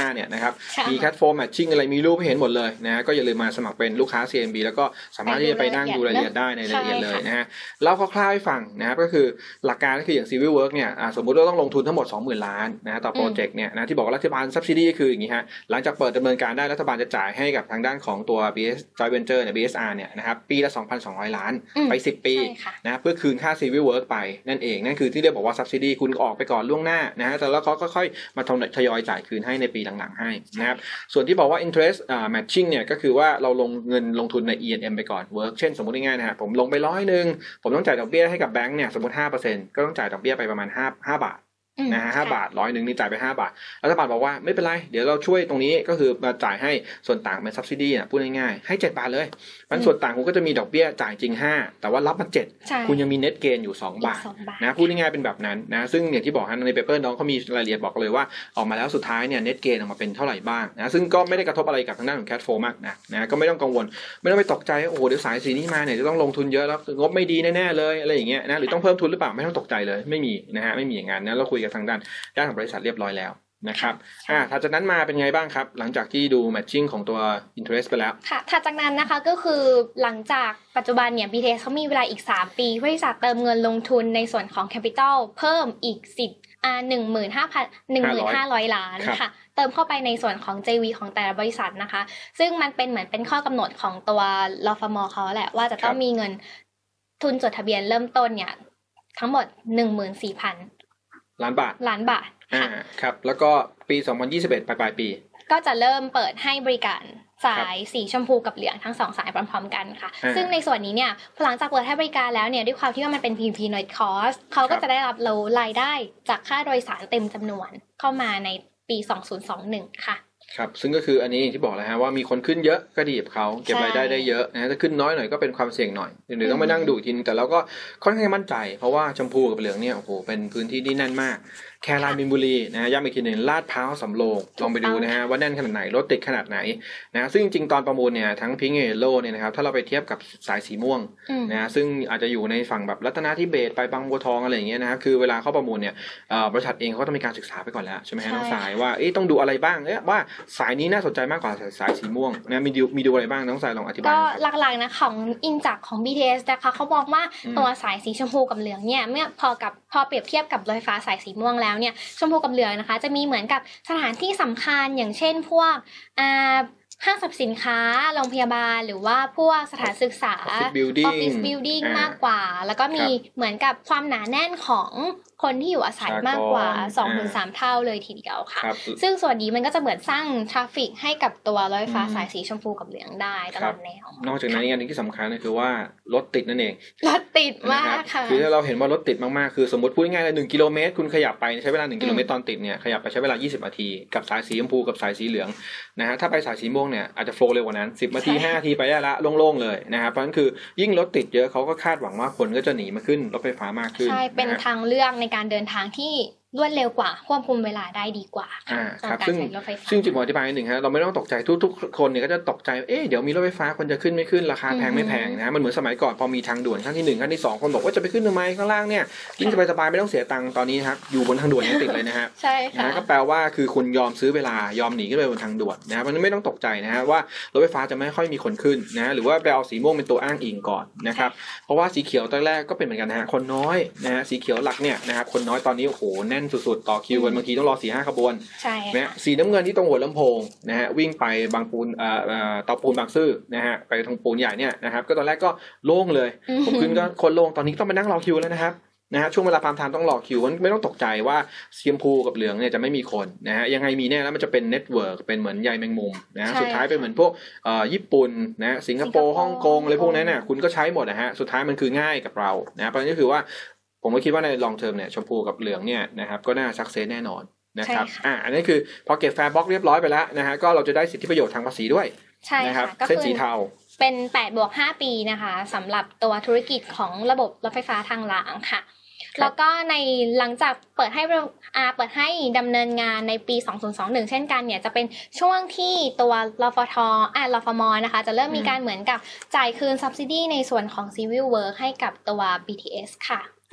าเนี่ยนะครับมีแคทโฟมแมทชิ่งอะไรมีรูปให้เห็นหมดเลยนะก็อย่าลืมมาสมัครเป็นลูกค้า ซี เอ็ม บี แล้วก็สามารถที่จะไปนั่งดูรายละเอียดได้ในรายละเอียดเลยนะฮะเล่าคร่าวๆให้ฟังนะครับก็คือหลักการก็คืออย่าง Civil Work เนี่ยสมมุติว่าต้องลงทุนทั้งหมด สองหมื่น ล้านนะต่อโปรเจกต์เนี่ยนะที่บอกว่ารัฐบาล subsidy คืออย่างงี้ฮะหลังจากเปิดดำเนินการได้รัฐบาลจะจ่ายให้กับทางด้านของตัว บี เอส Joint Venture เนี่ย บี เอส อาร์ เนี่ยนะครับปีละ สองพันสองร้อย ล้านไปสิบปีนะเพื่อคืนค่า Civil Work ไปนั่นเองนั่นคือที่เรียกบอกว่า subsidy คุณออกไปก่อนล่วงหน้านะฮะแต่แล้วเขาก็ค่อยมาทยอยจ่ายคืนให้ในปีหลังๆให้นะครับส่วนที่บอกว่า interest matching เนี่ยก็คือว่าเราลงเงินลงทุนใน อี เอ็น เอ็ม ไปก่อน work เช่นสมมุติง่ายๆนะฮะผมลงไปร้อยนึงผมต้องจ่ายดอกเบี้ยให้กับแบงค์เนี่ยสมมุติ ห้าเปอร์เซ็นต์ ก็ต้องจ่ายดอกเบี้ยไปประมาณห้า ห้าบาทนะฮะห้าบาทร้อยนึงนี่จ่ายไปห้าบาทรัฐบาลบอกว่าไม่เป็นไรเดี๋ยวเราช่วยตรงนี้ก็คือมาจ่ายให้ส่วนต่างเป็น subsidy น่ะพูดง่ายๆให้เจ็ดบาทเลยมันส่วนต่างคุณก็จะมีดอกเบี้ยจ่ายจริงห้าแต่ว่ารับมาเจ็ดคุณยังมี net gain อยู่สองบาทนะพูดง่ายๆเป็นแบบนั้นนะซึ่งอย่างที่บอกฮะในเปเปอร์น้องเขามีรายละเอียดบอกเลยว่าออกมาแล้วสุดท้ายเนี่ย net gain ออกมาเป็นเท่าไหร่บ้างนะซึ่งก็ไม่ได้กระทบอะไรกับทางด้านของ cash flow มากนะนะก็ไม่ต้องกังวลไม่ต้องไปตกใจโอ้โหเดี๋ยวสายสีนี้มาเนี่ยจะต้องลงทุนเยอะแล้วงบไม่ดีแน่ๆเลยอะไรอย่างเงี้ยนะหรือต้องเพิ่มทุนหรือเปล่าไม่ต้องตกใจเลยไม่มีนะฮะไม่มีอย่างนั้นนะเราคุยกับทางด้านด้านของบริษัทเรียบร้อยแล้วนะครับอ่าถัดจากนั้นมาเป็นไงบ้างครับหลังจากที่ดู matching ของตัว interest ไปแล้วค่ะถัดจากนั้นนะคะก็คือหลังจากปัจจุบันเนี่ย บี ที เอส เขามีเวลาอีกสามปีบริษัทเติมเงินลงทุนในส่วนของ capital เพิ่มอีกสิบอ่า หนึ่งหมื่นห้าพัน หนึ่งหมื่นห้าร้อย ล้านค่ะเติมเข้าไปในส่วนของ เจ วี ของแต่ละบริษัทนะคะซึ่งมันเป็นเหมือนเป็นข้อกำหนดของตัว ล ฟ ม. เขาแหละว่าจะต้องมีเงินทุนจดทะเบียนเริ่มต้นเนี่ยทั้งหมด หนึ่งหมื่นสี่พันล้านบาทล้านบาทอ่าครับแล้วก็ปีสองพันยี่สิบเอ็ดปลายๆปีก็จะเริ่มเปิดให้บริการสายสีชมพูกับเหลืองทั้งสองสายพร้อมๆกันค่ะซึ่งในส่วนนี้เนี่ยหลังจากเปิดให้บริการแล้วเนี่ยด้วยความที่ว่ามันเป็น พี พี Note Cost เขาก็จะได้รับรายได้จากค่าโดยสารเต็มจำนวนเข้ามาในปีสองพันยี่สิบเอ็ดค่ะครับซึ่งก็คืออันนี้ที่บอกแล้วฮะว่ามีคนขึ้นเยอะก็ดีกับเขาเก็บรายได้ได้เยอะนะถ้าขึ้นน้อยหน่อยก็เป็นความเสี่ยงหน่อยหรือต้องมานั่งดูทีนึงแต่เราก็ค่อนข้างมั่นใจเพราะว่าชมพูกับเหลืองเนี่ยโอ้โหเป็นพื้นที่ที่แน่นมากแครายมินบุรีนะฮะย้ำอีกทีหนึ่งลาดพร้าวสำโรงลองไปดูนะฮะว่าแน่นขนาดไหนรถติดขนาดไหนนะซึ่งจริงๆตอนประมูลเนี่ยทั้งพิงค์เยลโล่เนี่ยนะครับถ้าเราไปเทียบกับสายสีม่วงนะฮะซึ่งอาจจะอยู่ในฝั่งแบบรัตนทิเบศไปบางบัวทองอะไรอย่างเงี้ยนะครับคือเวลาเข้าประมูลเนี่ยบริษัทเองเขาต้องมีการศึกษาไปก่อนแล้วใช่ไหมฮะน้องสายว่าเอ๊ะต้องดูอะไรบ้างเอ๊ะว่าสายนี้น่าสนใจมากกว่าสายสีม่วงนะมีดูมีดูอะไรบ้างน้องสายลองอธิบายก็หลักๆนะของอินจักของ บี ที เอส นะคะเขาบอกว่าตัวสายสีชมพูกับเหลืองเนี่ยเมื่อพอกับพอเปรียบเทียบกับรถไฟฟ้าสายสีม่วงแล้วเนี่ยชมพูกับเหลืองนะคะจะมีเหมือนกับสถานที่สำคัญอย่างเช่นพวกอ่าห้างสรรพสินค้าโรงพยาบาลหรือว่าพวกสถานศึกษา Office Building Office Building มากกว่าแล้วก็มีเหมือนกับความหนาแน่นของคนที่อยู่อาศัยมากกว่า สองถึงสาม เท่าเลยทีเดียวค่ะซึ่งส่วนนี้มันก็จะเหมือนสร้างทราฟฟิกให้กับตัวรถไฟฟ้าสายสีชมพูกับเหลืองได้ตลอดแนวนอกจากนั้นอีกอันนึงที่สำคัญก็คือว่ารถติดนั่นเองรถติดมากค่ะคือถ้าเราเห็นว่ารถติดมากๆคือสมมติพูดง่ายๆเลยหนึ่งกิโลเมตรคุณขยับไปใช้เวลาหนึ่งกิโลเมตรตอนติดเนี่ยขยับไปใช้เวลายี่สิบนาทีกับสายสีชมพูกับสายสีเหลืองนะฮะถ้าไปสายสีม่วงเนี่ยอาจจะโฟล์เร็วกว่านั้นสิบนาทีห้านาทีไปได้ละโล่งๆเลยนะครับเพราะฉะนั้นคือยิ่งรถติดเยอะเขาก็คาดหวังว่าคนก็จะหนีมาขึ้นรถไฟฟ้ามากขึ้นใช่เป็นทางเลือกในการเดินทางที่รวดเร็วกว่าควบคุมเวลาได้ดีกว่าอ่าครับซึ่งซึ่งจุดอธิบายนิดหนึ่งฮะเราไม่ต้องตกใจทุกๆคนเนี่ยก็จะตกใจเอ๊ะเดี๋ยวมีรถไฟฟ้าคนจะขึ้นไม่ขึ้นราคาแพงไม่แพงนะมันเหมือนสมัยก่อนพอมีทางด่วนขั้นที่หนึ่งขั้นที่สองคนบอกว่าจะไปขึ้นทำไมข้างล่างเนี่ยยิ่งสบายๆไม่ต้องเสียตังค์ตอนนี้ครับอยู่บนทางด่วนยังติดเลยนะฮะใช่ค่ะก็แปลว่าคือคุณยอมซื้อเวลายอมหนีขึ้นไปบนทางด่วนนะครับมันไม่ต้องตกใจนะฮะว่ารถไฟฟ้าจะไม่ค่อยมีคนขึ้นนะหรือว่าไปเอาสีม่วงเป็นตัวอ้างอิงก่อนนะครับเพราะว่าสีเขียวตอนแรกก็เป็นเหมือนกันนะฮะคนน้อยนะฮะสีเขียวหลักเนี่ยนะครับคนน้อยตอนนี้โอ้โหแน่นสุดๆต่อคิวบางทีต้องรอ สี่ห้า ขบวนใช่นะสีน้ำเงินที่ตรงหัวลำโพงนะฮะวิ่งไปบางปูนเอ่อเอ่อเตาปูนบางซื่อนะฮะไปทางปูนใหญ่เนี่ยนะครับก็ตอนแรกก็โล่งเลยผมขึ้นก็คนโล่งตอนนี้ต้องไปนั่งรอคิวแล้วนะครับนะฮะช่วงเวลาพามไทม์ต้องรอคิวไม่ต้องตกใจว่าสีชมพูกับเหลืองเนี่ยจะไม่มีคนนะฮะยังไงมีแน่แล้วมันจะเป็นเน็ตเวิร์กเป็นเหมือนใยแมงมุมนะสุดท้ายเป็นเหมือนพวกเอ่อญี่ปุ่นนะสิงคโปร์ฮ่องกงอะไรพวกนั้นน่ะคุณก็ใช้หมดนะฮะสุดท้ายมันคือง่ายกับเรานะเพราะฉะนั้นก็คือว่าผมก็คิดว่าในลองเทอมเนี่ยชมพูกับเหลืองเนี่ยนะครับก็น่าซักเซสแน่นอนนะครับอ่าอันนี้คือพอเก็บแฟร์บ็อกเรียบร้อยไปแล้วนะฮะก็เราจะได้สิทธิประโยชน์ทางภาษีด้วยใช่นะครับก็เส้นสีเทาเป็นแปดบวกห้าปีนะคะสำหรับตัวธุรกิจของระบบรถไฟฟ้าทางรางค่ะแล้วก็ในหลังจากเปิดให้อ่าเปิดให้ดำเนินงานในปีสองพันยี่สิบเอ็ดเช่นกันเนี่ยจะเป็นช่วงที่ตัวรฟทอ่ารฟมนะคะจะเริ่มมีการเหมือนกับจ่ายคืน subsidy ในส่วนของ Civil Work ให้กับตัว บี ที เอส ค่ะ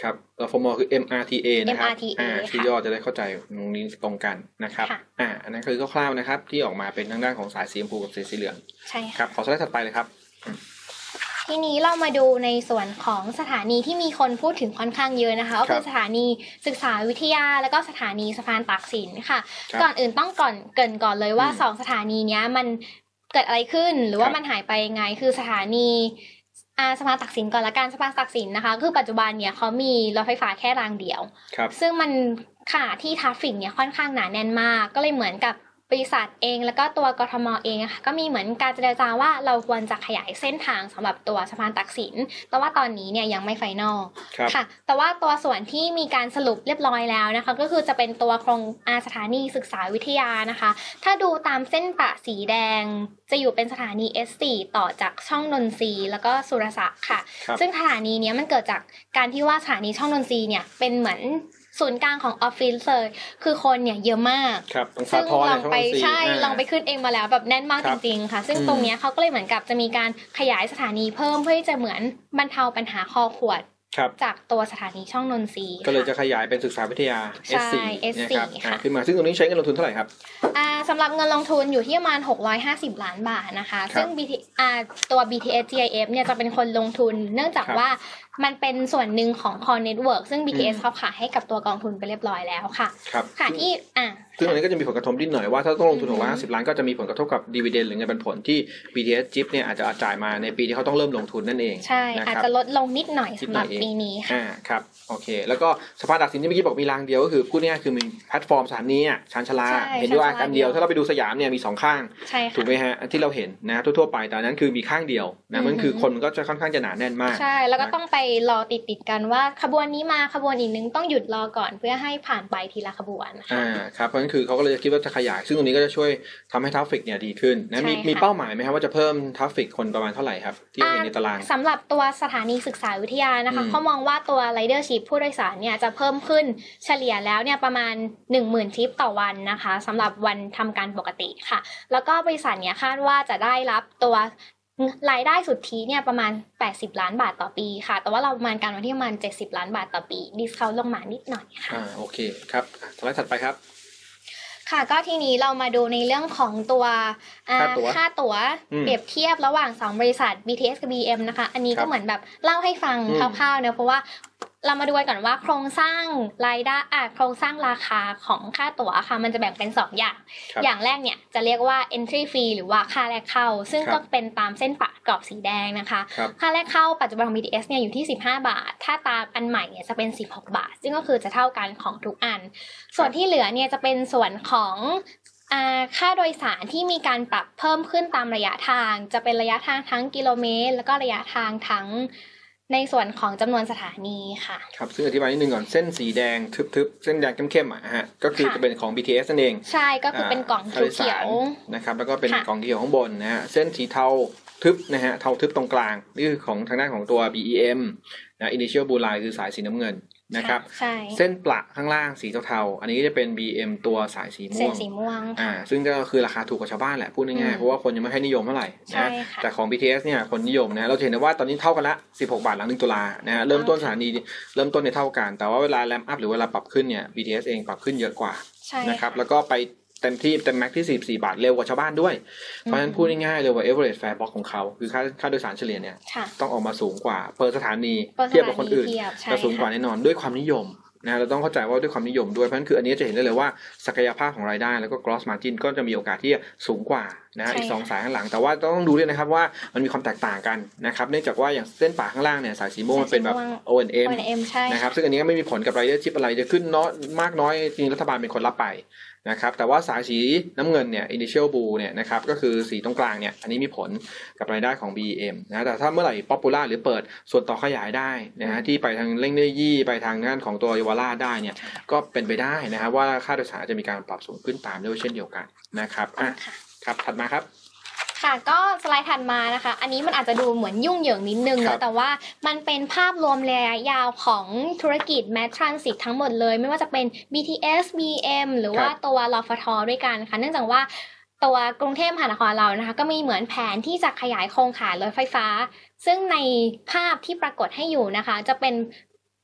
ครับรฟมคือ เอ็ม อาร์ ที เอ นะครับเอ็ม อาร์ ที เออ่าชื่อย่อจะได้เข้าใจตรงนี้ตรงกันนะครับค่ะอ่าอันนั้นคือคร่าวๆนะครับที่ออกมาเป็นทางด้านของสายสีชมพูกับสายสีเหลืองใช่ครับขอสไลด์ถัดไปเลยครับทีนี้เรามาดูในส่วนของสถานีที่มีคนพูดถึงค่อนข้างเยอะนะคะก็คือสถานีศึกษาวิทยาแล้วก็สถานีสะพานตากสินค่ะก่อนอื่นต้องก่อนเกริ่นก่อนเลยว่าสองสถานีเนี้ยมันเกิดอะไรขึ้นหรือว่ามันหายไปยังไงคือสถานีอาสะพานตากสินก่อนละกันสะพานตากสินนะคะคือปัจจุบันเนี่ยเขามีรถไฟฟ้าแค่รางเดียวซึ่งมันขณะที่ทราฟฟิกเนี่ยค่อนข้างหนาแน่นมากก็เลยเหมือนกับบริษัทเองแล้วก็ตัวกทมเองค่ะก็มีเหมือนการเจรจาว่าเราควรจะขยายเส้นทางสำหรับตัวสะพานตากสินแต่ว่าตอนนี้เนี่ยยังไม่ไฟนอลค่ะแต่ว่าตัวส่วนที่มีการสรุปเรียบร้อยแล้วนะคะก็คือจะเป็นตัวโครงอาสถานีศึกษาวิทยานะคะถ้าดูตามเส้นประสีแดงจะอยู่เป็นสถานี เอส โฟร์ ต่อจากช่องนนทรีย์แล้วก็สุรศักดิ์ค่ะซึ่งสถานีนี้มันเกิดจากการที่ว่าสถานีช่องนนทรีย์เนี่ยเป็นเหมือนศูนย์กลางของออฟฟิศเลยคือคนเนี่ยเยอะมากซึ่งลองไปใช่ลองไปขึ้นเองมาแล้วแบบแน่นมากจริงๆค่ะซึ่งตรงนี้เขาก็เลยเหมือนกับจะมีการขยายสถานีเพิ่มเพื่อที่จะเหมือนบรรเทาปัญหาคอขวดจากตัวสถานีช่องนนทรีย์ก็เลยจะขยายเป็นศึกษาวิทยา เอส โฟร์เอส โฟร์นะครับขึ้นมาซึ่งตรงนี้ใช้เงินลงทุนเท่าไหร่ครับอ่าสำหรับเงินลงทุนอยู่ที่ประมาณหกร้อยห้าสิบล้านบาทนะคะซึ่ง บี ที อ่าตัว บี ที เอส จี ไอ เอฟ เนี่ยจะเป็นคนลงทุนเนื่องจากว่ามันเป็นส่วนหนึ่งของ Core Network ซึ่ง บี ที เอส เขาขายให้กับตัวกองทุนไปเรียบร้อยแล้วค่ะค่ะที่อ่าซึ่งอันนี้ก็จะมีผลกระทบนิดหน่อยว่าถ้าต้องลงทุนหกร้อยห้าสิบล้านก็จะมีผลกระทบกับดีเวเดนหรือเงินปันผลที่ บี ที เอส จิ๊บเนี่ยอาจจะจ่ายมาในปีที่เขาต้องเริ่มลงทุนนั่นเองใช่อาจจะลดลงนิดหน่อยสำหรับปีนี้ค่ะอ่าครับโอเคแล้วก็สะพานตากสินที่เมื่อกี้บอกมีรางเดียวก็คือพูดง่ายๆคือมีแพลตฟอร์มสถานีอ่ะชานชาลาเห็นด้วยอันเดียวถ้าเราไปดูสยามเนี่ยมีสองข้างถูกไหมฮะที่เราเห็นนะทั่วๆไปแต่นั้นคือมีข้างเดียวนะมันคือคนก็จะค่อนข้างจะหนาแน่นมากใช่แล้วก็ต้องไปรอติดๆกันว่าขบวนนี้มาขบวนอีกนึงต้องหยุดรอก่อนเพื่อให้ผ่านไปทีละขบวนอ่าครับเพราะฉะนั้นคือเขาก็เลยคิดว่าจะขยายซึ่งตรงนี้ก็จะช่วยทำให้ทราฟฟิกเนี่ยดีขึ้นนะมีมีเป้าหมายไหมครับว่าจะเพิ่มทราฟฟิกคนประมาณเท่าไหร่ครับที่เห็นในตารางสำหรับตัวสถานีศึกษาวิทยานะคะเขามองว่าตัว ridership ผู้โดยสารเนี่ยจะเพิ่มขึ้นเฉลี่ยแล้วเนี่ยประมาณ หนึ่งหมื่น ทริปต่อวันนะคะสำหรับวันทำการปกติค่ะแล้วก็บริษัทเนี่ยคาดว่าจะได้รับตัวรายได้สุทธิเนี่ยประมาณแปดสิบล้านบาทต่อปีค่ะแต่ว่าเราประมาณการไว้ที่ประมาณเจ็ดสิบล้านบาทต่อปีดิสเคาท์ลงมานิดหน่อยค่ะอ่าโอเคครับสไลด์ถัดไปครับค่ะก็ทีนี้เรามาดูในเรื่องของตัวค่าตั๋วค่าตั๋วเปรียบเทียบระหว่างสองบริษัท บี ที เอส กับ บี เอ็ม นะคะอันนี้ก็เหมือนแบบเล่าให้ฟังคร่าวๆนะเพราะว่าเรามาดูกันก่อนว่าโครงสร้างรายได้อ่ะโครงสร้างราคาของค่าตั๋วค่ะมันจะแบ่งเป็นสองอย่างอย่างแรกเนี่ยจะเรียกว่า entry fee หรือว่าค่าแรกเข้าซึ่งก็เป็นตามเส้นปะกรอบสีแดงนะคะค่าแรกเข้าปัจจุบันของ บี ที เอส เนี่ยอยู่ที่สิบห้าบาทถ้าตามอันใหม่เนี่ยจะเป็นสิบหกบาทซึ่งก็คือจะเท่ากันของทุกอันส่วนที่เหลือเนี่ยจะเป็นส่วนของค่าโดยสารที่มีการปรับเพิ่มขึ้นตามระยะทางจะเป็นระยะทางทั้งกิโลเมตรแล้วก็ระยะทางทั้งในส่วนของจำนวนสถานีค่ะครับซึ่งอธิบายนิดนึงก่อนเส้นสีแดงทึบๆเส้นแดงเข้มๆอ่ะฮะก็คือจะเป็นของ บี ที เอส นั่นเองใช่ก็คือเป็นกล่องเขียวนะครับแล้วก็เป็นกล่องเขียวข้างบนนะฮะเส้นสีเทาทึบนะฮะเทาทึบตรงกลางนี่คือของทางด้านของตัว บี อี เอ็ม นะ Initial Blue Line คือสายสีน้ำเงินนะครับเส้นประข้างล่างสีเทาๆอันนี้จะเป็น บี เอ็ม ตัวสายสีม่วงเส้นสีม่วงอ่าซึ่งก็คือราคาถูกกว่าชาวบ้านแหละพูดง่ายๆเพราะว่าคนยังไม่ให้นิยมเท่าไหร่นะแต่ของ บี ที เอส เนี่ยคนนิยมนะเราเห็นได้ว่าตอนนี้เท่ากันละสิบหกบาทหลังหนึ่งตุลานะฮะเริ่มต้นสถานีเริ่มต้นในเท่ากันแต่ว่าเวลาแรมอัพหรือเวลาปรับขึ้นเนี่ย บี ที เอส เองปรับขึ้นเยอะกว่านะครับแล้วก็ไปเต็มที่เต็มแม็กที่สี่สิบสี่บาทเร็วกว่าชาวบ้านด้วยเพราะฉะนั้นพูดง่ายๆเลยว่า average fare box ของเขาคือค่าค่าโดยสารเฉลี่ยเนี่ยต้องออกมาสูงกว่าเปิดสถานีเทียบกับคนอื่นจะสูงกว่าแน่นอนด้วยความนิยมนะเราต้องเข้าใจว่าด้วยความนิยมด้วยเพราะฉะนั้นคืออันนี้จะเห็นได้เลยว่าศักยภาพของรายได้แล้วก็ gross margin ก็จะมีโอกาสที่จะสูงกว่านะอีกสองสายข้างหลังแต่ว่าต้องดูด้วยนะครับว่ามันมีความแตกต่างกันนะครับเนื่องจากว่าอย่างเส้นป่าข้างล่างเนี่ยสายสีม่วงมันเป็นแบบ โอ เอ็น เอ็ม นะครับซึ่งอันนี้ก็ไม่มีผลกับ ridership อะไรจะขึ้นน้อยมากน้อยจริงรัฐบาลเป็นคนรับไปนะครับแต่ว่าสายสีน้ำเงินเนี่ย initial blue เนี่ยนะครับก็คือสีตรงกลางเนี่ยอันนี้มีผลกับรายได้ของ บี อี เอ็ม นะแต่ถ้าเมื่อไหร่ popular หรือเปิดส่วนต่อขยายได้นะฮะที่ไปทางเร่งเนื้อยี่ไปทางด้านของตัวเยาวราชได้เนี่ยก็เป็นไปได้นะครับว่าค่าโดยสารจะมีการปรับสูงขึ้นตามด้วยเช่นเดียวกันนะครับอ่ะครับถัดมาครับค่ะก็สไลด์ถัดมานะคะอันนี้มันอาจจะดูเหมือนยุ่งเหยิงนิดนึงนะแต่ว่ามันเป็นภาพรวมระยะยาวของธุรกิจ Mass Transit ทั้งหมดเลยไม่ว่าจะเป็น บี ที เอส บี เอ็ม หรือว่าตัว รฟท ด้วยกันค่ะเนื่องจากว่าตัวกรุงเทพมหานครเรานะคะก็มีเหมือนแผนที่จะขยายโครงข่ายรถไฟฟ้าซึ่งในภาพที่ปรากฏให้อยู่นะคะจะเป็น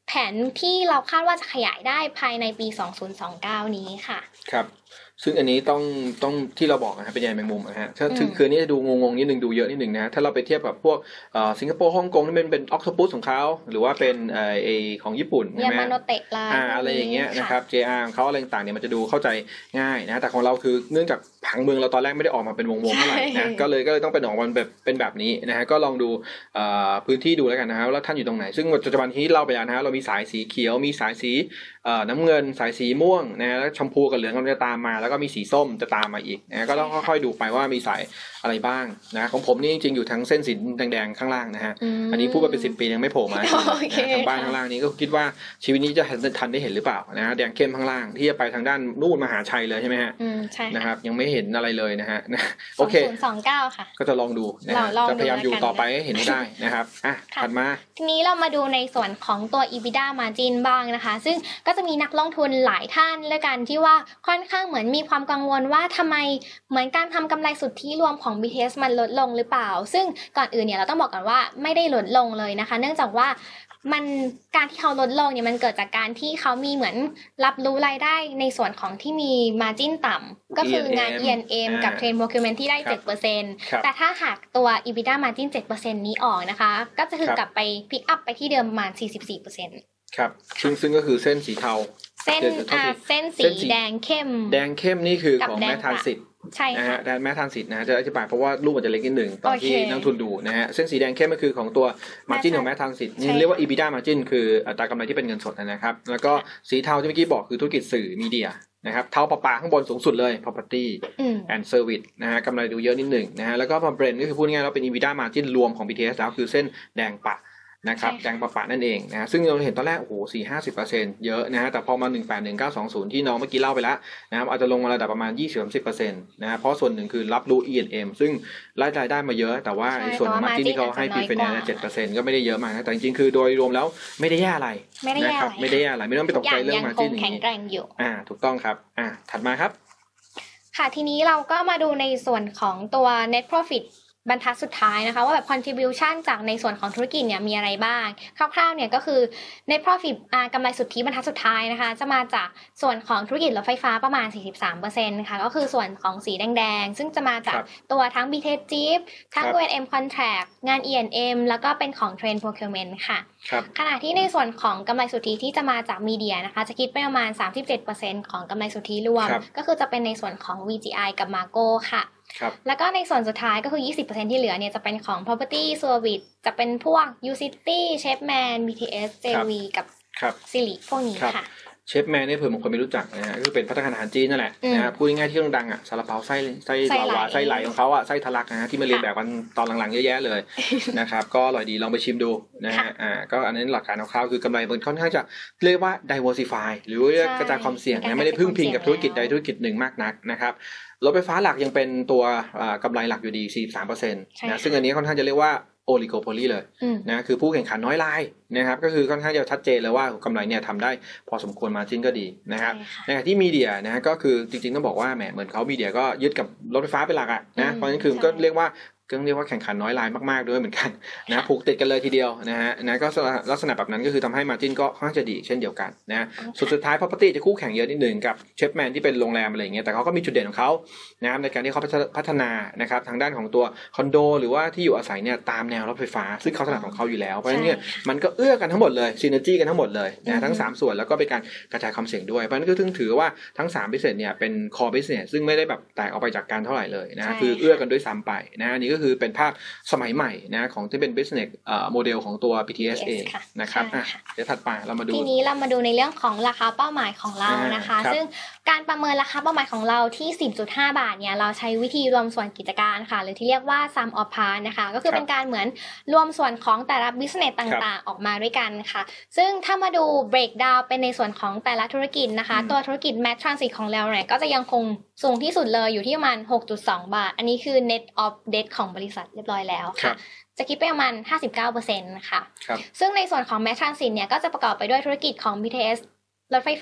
แผนที่เราคาดว่าจะขยายได้ภายในปีสองพันยี่สิบเก้านี้ค่ะครับซึ่งอันนี้ต้องต้องที่เราบอกนะครับเป็นใยแมงมุมนะฮะถ้าอืมคืออันนี้จะดูงงๆนิดนึงดูเยอะนิดนึงนะถ้าเราไปเทียบกับพวกเอ่อสิงคโปร์ฮ่องกงที่เป็นเป็นออกโตปัสของเขาหรือว่าเป็นเอ่อไอของญี่ปุ่นใช่ยาไหมมาโนเตะลาอ่าอะไรอย่างเงี้ยนะครับ เจ อาร์ ของเขาอะไรต่างๆเนี่ยมันจะดูเข้าใจง่ายนะแต่ของเราคือเนื่องจากผังเมืองเราตอนแรกไม่ได้ออกมาเป็นวงๆเท่าไหร่นะก็เลยก็เลยต้องเป็นออกมาแบบเป็นแบบนี้นะฮะก็ลองดูเอ่อพื้นที่ดูแล้วกันนะครับแล้วท่านอยู่ตรงไหนซึ่งปัจจุบันที่เล่าไปแล้วนะฮะเรามีสายสีเขียวมีสายสีเอ่อน้ำเงินสายสีม่วงนะแล้วชมพูกับเหลืองกำลังจะตามมาแล้วก็มีสีส้มจะตามมาอีกนะก็ต้องค่อยๆดูไปว่ามีสายอะไรบ้างนะของผมนี่จริงๆอยู่ทั้งเส้นสีแดงๆข้างล่างนะฮะอันนี้พูดมาเป็นสิบปียังไม่โผล่มาทางบ้านข้างล่างนี้ก็คิดว่าชีวิตนี้จะทันได้เห็นหรือเปล่านะฮะแดงเข้มข้างล่างที่จะไปทางด้านนู่นมหาชัยเลยใช่ไหมฮะอืมใช่นะครับยังไม่เห็นอะไรเลยนะฮะโอเคสองพันยี่สิบเก้าค่ะก็จะลองดูนะฮะจะพยายามอยู่ต่อไปให้เห็นให้ได้นะครับอ่ะถัดมาทีนี้เรามาดูในส่วนของตัว EBITDA margin บ้างนะคะซึ่งก็จะมีนักลงทุนหลายท่านและกันที่ว่าค่อนข้างเหมือนมีความกังวลว่าทำไมเหมือนการทำกำไรสุทธิรวมของ บี ที เอส มันลดลงหรือเปล่าซึ่งก่อนอื่นเนี่ยเราต้องบอกก่อนว่าไม่ได้ลดลงเลยนะคะเนื่องจากว่ามันการที่เขาลดลงเนี่ยมันเกิดจากการที่เขามีเหมือนรับรู้รายได้ในส่วนของที่มี margin ต่ำก็คืองาน อี เอ็น เอ็ม กับ Trade Procurement ที่ได้ เจ็ดเปอร์เซ็นต์ แต่ถ้าหากตัว EBITDA margin เจ็ดเปอร์เซ็นต์ นี้ออกนะคะก็จะคือกลับไป pick up ไปที่เดิมประมาณ สี่สิบสี่เปอร์เซ็นต์ครับซึ่งซึ่งก็คือเส้นสีเทาเส้นอ่าเส้นสีแดงเข้มแดงเข้มนี่คือของแม่ทานสิทธิ์ใช่ค่ะนะฮะแม่ทานสิทธิ์นะจะอธิบายเพราะว่ารูปมันจะเล็กนิดหนึ่งตอนที่นักทุนดูนะฮะเส้นสีแดงเข้มก็คือของตัว margin ของแม่ทานสิทธิ์นี่เรียกว่า EBITDA margin คืออัตรากำไรที่เป็นเงินสดนะครับแล้วก็สีเทาที่เมื่อกี้บอกคือธุรกิจสื่อมีเดียนะครับเทาปะปาข้างบนสูงสุดเลย property and service นะฮะกำไรดูเยอะนิดหนึ่งนะฮะแล้วก็พอ blend ก็คือพูดง่ายๆแล้วเป็น EBITDA margin รวมของ บี ที เอส แล้วคือเส้นแดงปะนะครับแดงปะปะนั่นเองนะซึ่งเราเห็นตอนแรกโอ้โหสี่ห้าสิบเปอร์เซ็นต์เยอะนะฮะแต่พอมาหนึ่งแปดหนึ่งเก้าสองศูนย์ที่น้องเมื่อกี้เล่าไปแล้วนะครับอาจจะลงมาระดับประมาณยี่สิบถึงสามสิบเปอร์เซ็นต์นะเพราะส่วนหนึ่งคือรับรู้ อี เอ็น เอ็ม ซึ่งรายได้มาเยอะแต่ว่าส่วนของมาร์จิ้นที่เขาให้พรีไฟแนนซ์ เจ็ดเปอร์เซ็นต์ก็ไม่ได้เยอะมากนะแต่จริงๆคือโดยรวมแล้วไม่ได้แย่อะไรนะครับไม่ได้แย่อะไรไม่ต้องไปตกใจเรื่องมาร์จิ้นอย่างนี้อ่าถูกต้องครับอ่าถัดมาครับค่ะทีนี้เราก็มาดูในส่วนของตัว net profitบรรทัดสุดท้ายนะคะว่าแบบ contribution จากในส่วนของธุรกิจเนี่ยมีอะไรบ้างคร่าวๆเนี่ยก็คือ net profit อ่ากำไรสุทธิบรรทัดสุดท้ายนะคะจะมาจากส่วนของธุรกิจรถไฟฟ้าประมาณ สี่สิบสามเปอร์เซ็นต์ ค่ะก็คือส่วนของสีแดงๆซึ่งจะมาจากตัวทั้ง บี ที เอส Jeep ทั้ง โอ เอ็น เอ็ม Contract งาน อี เอ็น เอ็ม แล้วก็เป็นของ Trade Procurement ค่ะขณะที่ในส่วนของกำไรสุทธิที่จะมาจากมีเดียนะคะจะคิดไปประมาณ สามสิบเจ็ดเปอร์เซ็นต์ ของกำไรสุทธิรวมก็คือจะเป็นในส่วนของ วี จี ไอ กับ Margo ค่ะแล้วก็ในส่วนสุดท้ายก็คือ ยี่สิบเปอร์เซ็นต์ ที่เหลือเนี่ยจะเป็นของ property service จะเป็นพวก U-City Chapman บี ที เอส เจ วี กับ Siri พวกนี้ค่ะเชฟแมนเนี่ยเผื่อบางคนไม่รู้จักนะฮะก็คือเป็นภัตตาคารอาหารจีนนั่นแหละนะฮะพูดง่ายๆที่ดังๆอ่ะซาลาเปาไส้ไส้ลาวาไส้ไหลของเขาอ่ะไส้ทะลักนะฮะที่มาเรียนแบบกันตอนหลังๆเยอะแยะเลยนะครับก็อร่อยดีลองไปชิมดูนะฮะอ่าก็อันนั้นหลักการคร่าวๆคือกำไรมันค่อนข้างจะเรียกว่า diversify หรือว่ากระจายความเสี่ยงนะไม่ได้พึ่งพิงกับธุรกิจใดธุรกิจหนึ่งมากนักนะครับรถไฟฟ้าหลักยังเป็นตัวกำไรหลักอยู่ดี สี่สิบสามเปอร์เซ็นต์ นะซึ่งอันนี้ค่อนข้างจะเรียกว่าโอลิโกโพลีเลยนะคือผู้แข่งขันน้อยรายนะครับก็คือค่อนข้างจะชัดเจนเลยว่ากำไรเนี่ยทำได้พอสมควรมาร์จิ้นก็ดีนะครับในขณะที่มีเดียนะก็คือจริงๆต้องบอกว่าแหมเหมือนเขามีเดียก็ยึดกับรถไฟฟ้าเป็นหลักอ่ะนะเพราะฉะนั้นคือก็เรียกว่าก็เรียกว่าแข่งขันน้อยรายมากๆด้วยเหมือนกันนะผูกติดกันเลยทีเดียวนะฮะนะก็ลักษณะแบบนั้นก็คือทำให้มาร์จิ้นก็ค่อนข้างจะดีเช่นเดียวกันนะสุดสุดท้าย property จะคู่แข่งเยอะนิดหนึ่งกับเชฟแมนที่เป็นโรงแรมอะไรอย่างเงี้ยแต่เขาก็มีจุดเด่นของเขานะครับในการที่เขาพัฒนานะครับทางด้านของตัวคอนโดหรือว่าที่อยู่อาศัยเนี่ยตามแนวรถไฟฟ้าซึ่งเขาถนัดของเขาอยู่แล้วเพราะฉะนั้นเนี่ยมันก็เอื้อกันทั้งหมดเลยซีเนอร์จี้กันทั้งหมดเลยนะทั้งสามส่วนแล้วก็เป็นการกระจายความเสี่ยงด้วยเพราะฉะนั้นก็ถึงถือว่าทั้งสาม business เนี่ยเป็น core business ซึ่งไม่ได้แบบแตกออกไปจากกันเท่าไหร่เลยนะคือเอื้อกันด้วยซ้ำไปนะอันนี้ก็คือเป็นภาพสมัยใหม่นะของที่เป็น business เอ่อโมเดลของตัว บี ที เอส เองนะครับอ่ะเดี๋ยวถัดไปเรามาดูทีนี้เรามาดูในเรื่องของราคาเป้าหมายของเรานะคะซึ่งการประเมินราคาเป้าหมายของเราที่ สิบจุดห้า บาทเนี่ยเราใช้วิธีรวมส่วนกิจการค่ะหรือที่เรียกว่า sum of parts นะคะก็คือเป็นการเหมือนรวมส่วนของแต่ละ business ต่างๆออกมาด้วยกันค่ะซึ่งถ้ามาดู breakdown เป็นในส่วนของแต่ละธุรกิจนะคะตัวธุรกิจ Mass Transit ของเราเนี่ยก็จะยังคงสูงที่สุดเลยอยู่ที่ประมาณ หกจุดสอง บาทอันนี้คือ net of debt ของบริษัทเรียบร้อยแล้วค่ะจะคิดไปประมาณ ห้าสิบเก้าเปอร์เซ็นต์ ค่ะซึ่งในส่วนของ Mass Transit เนี่ยก็จะประกอบไปด้วยธุรกิจของ บี ที เอส รถไฟฟ้า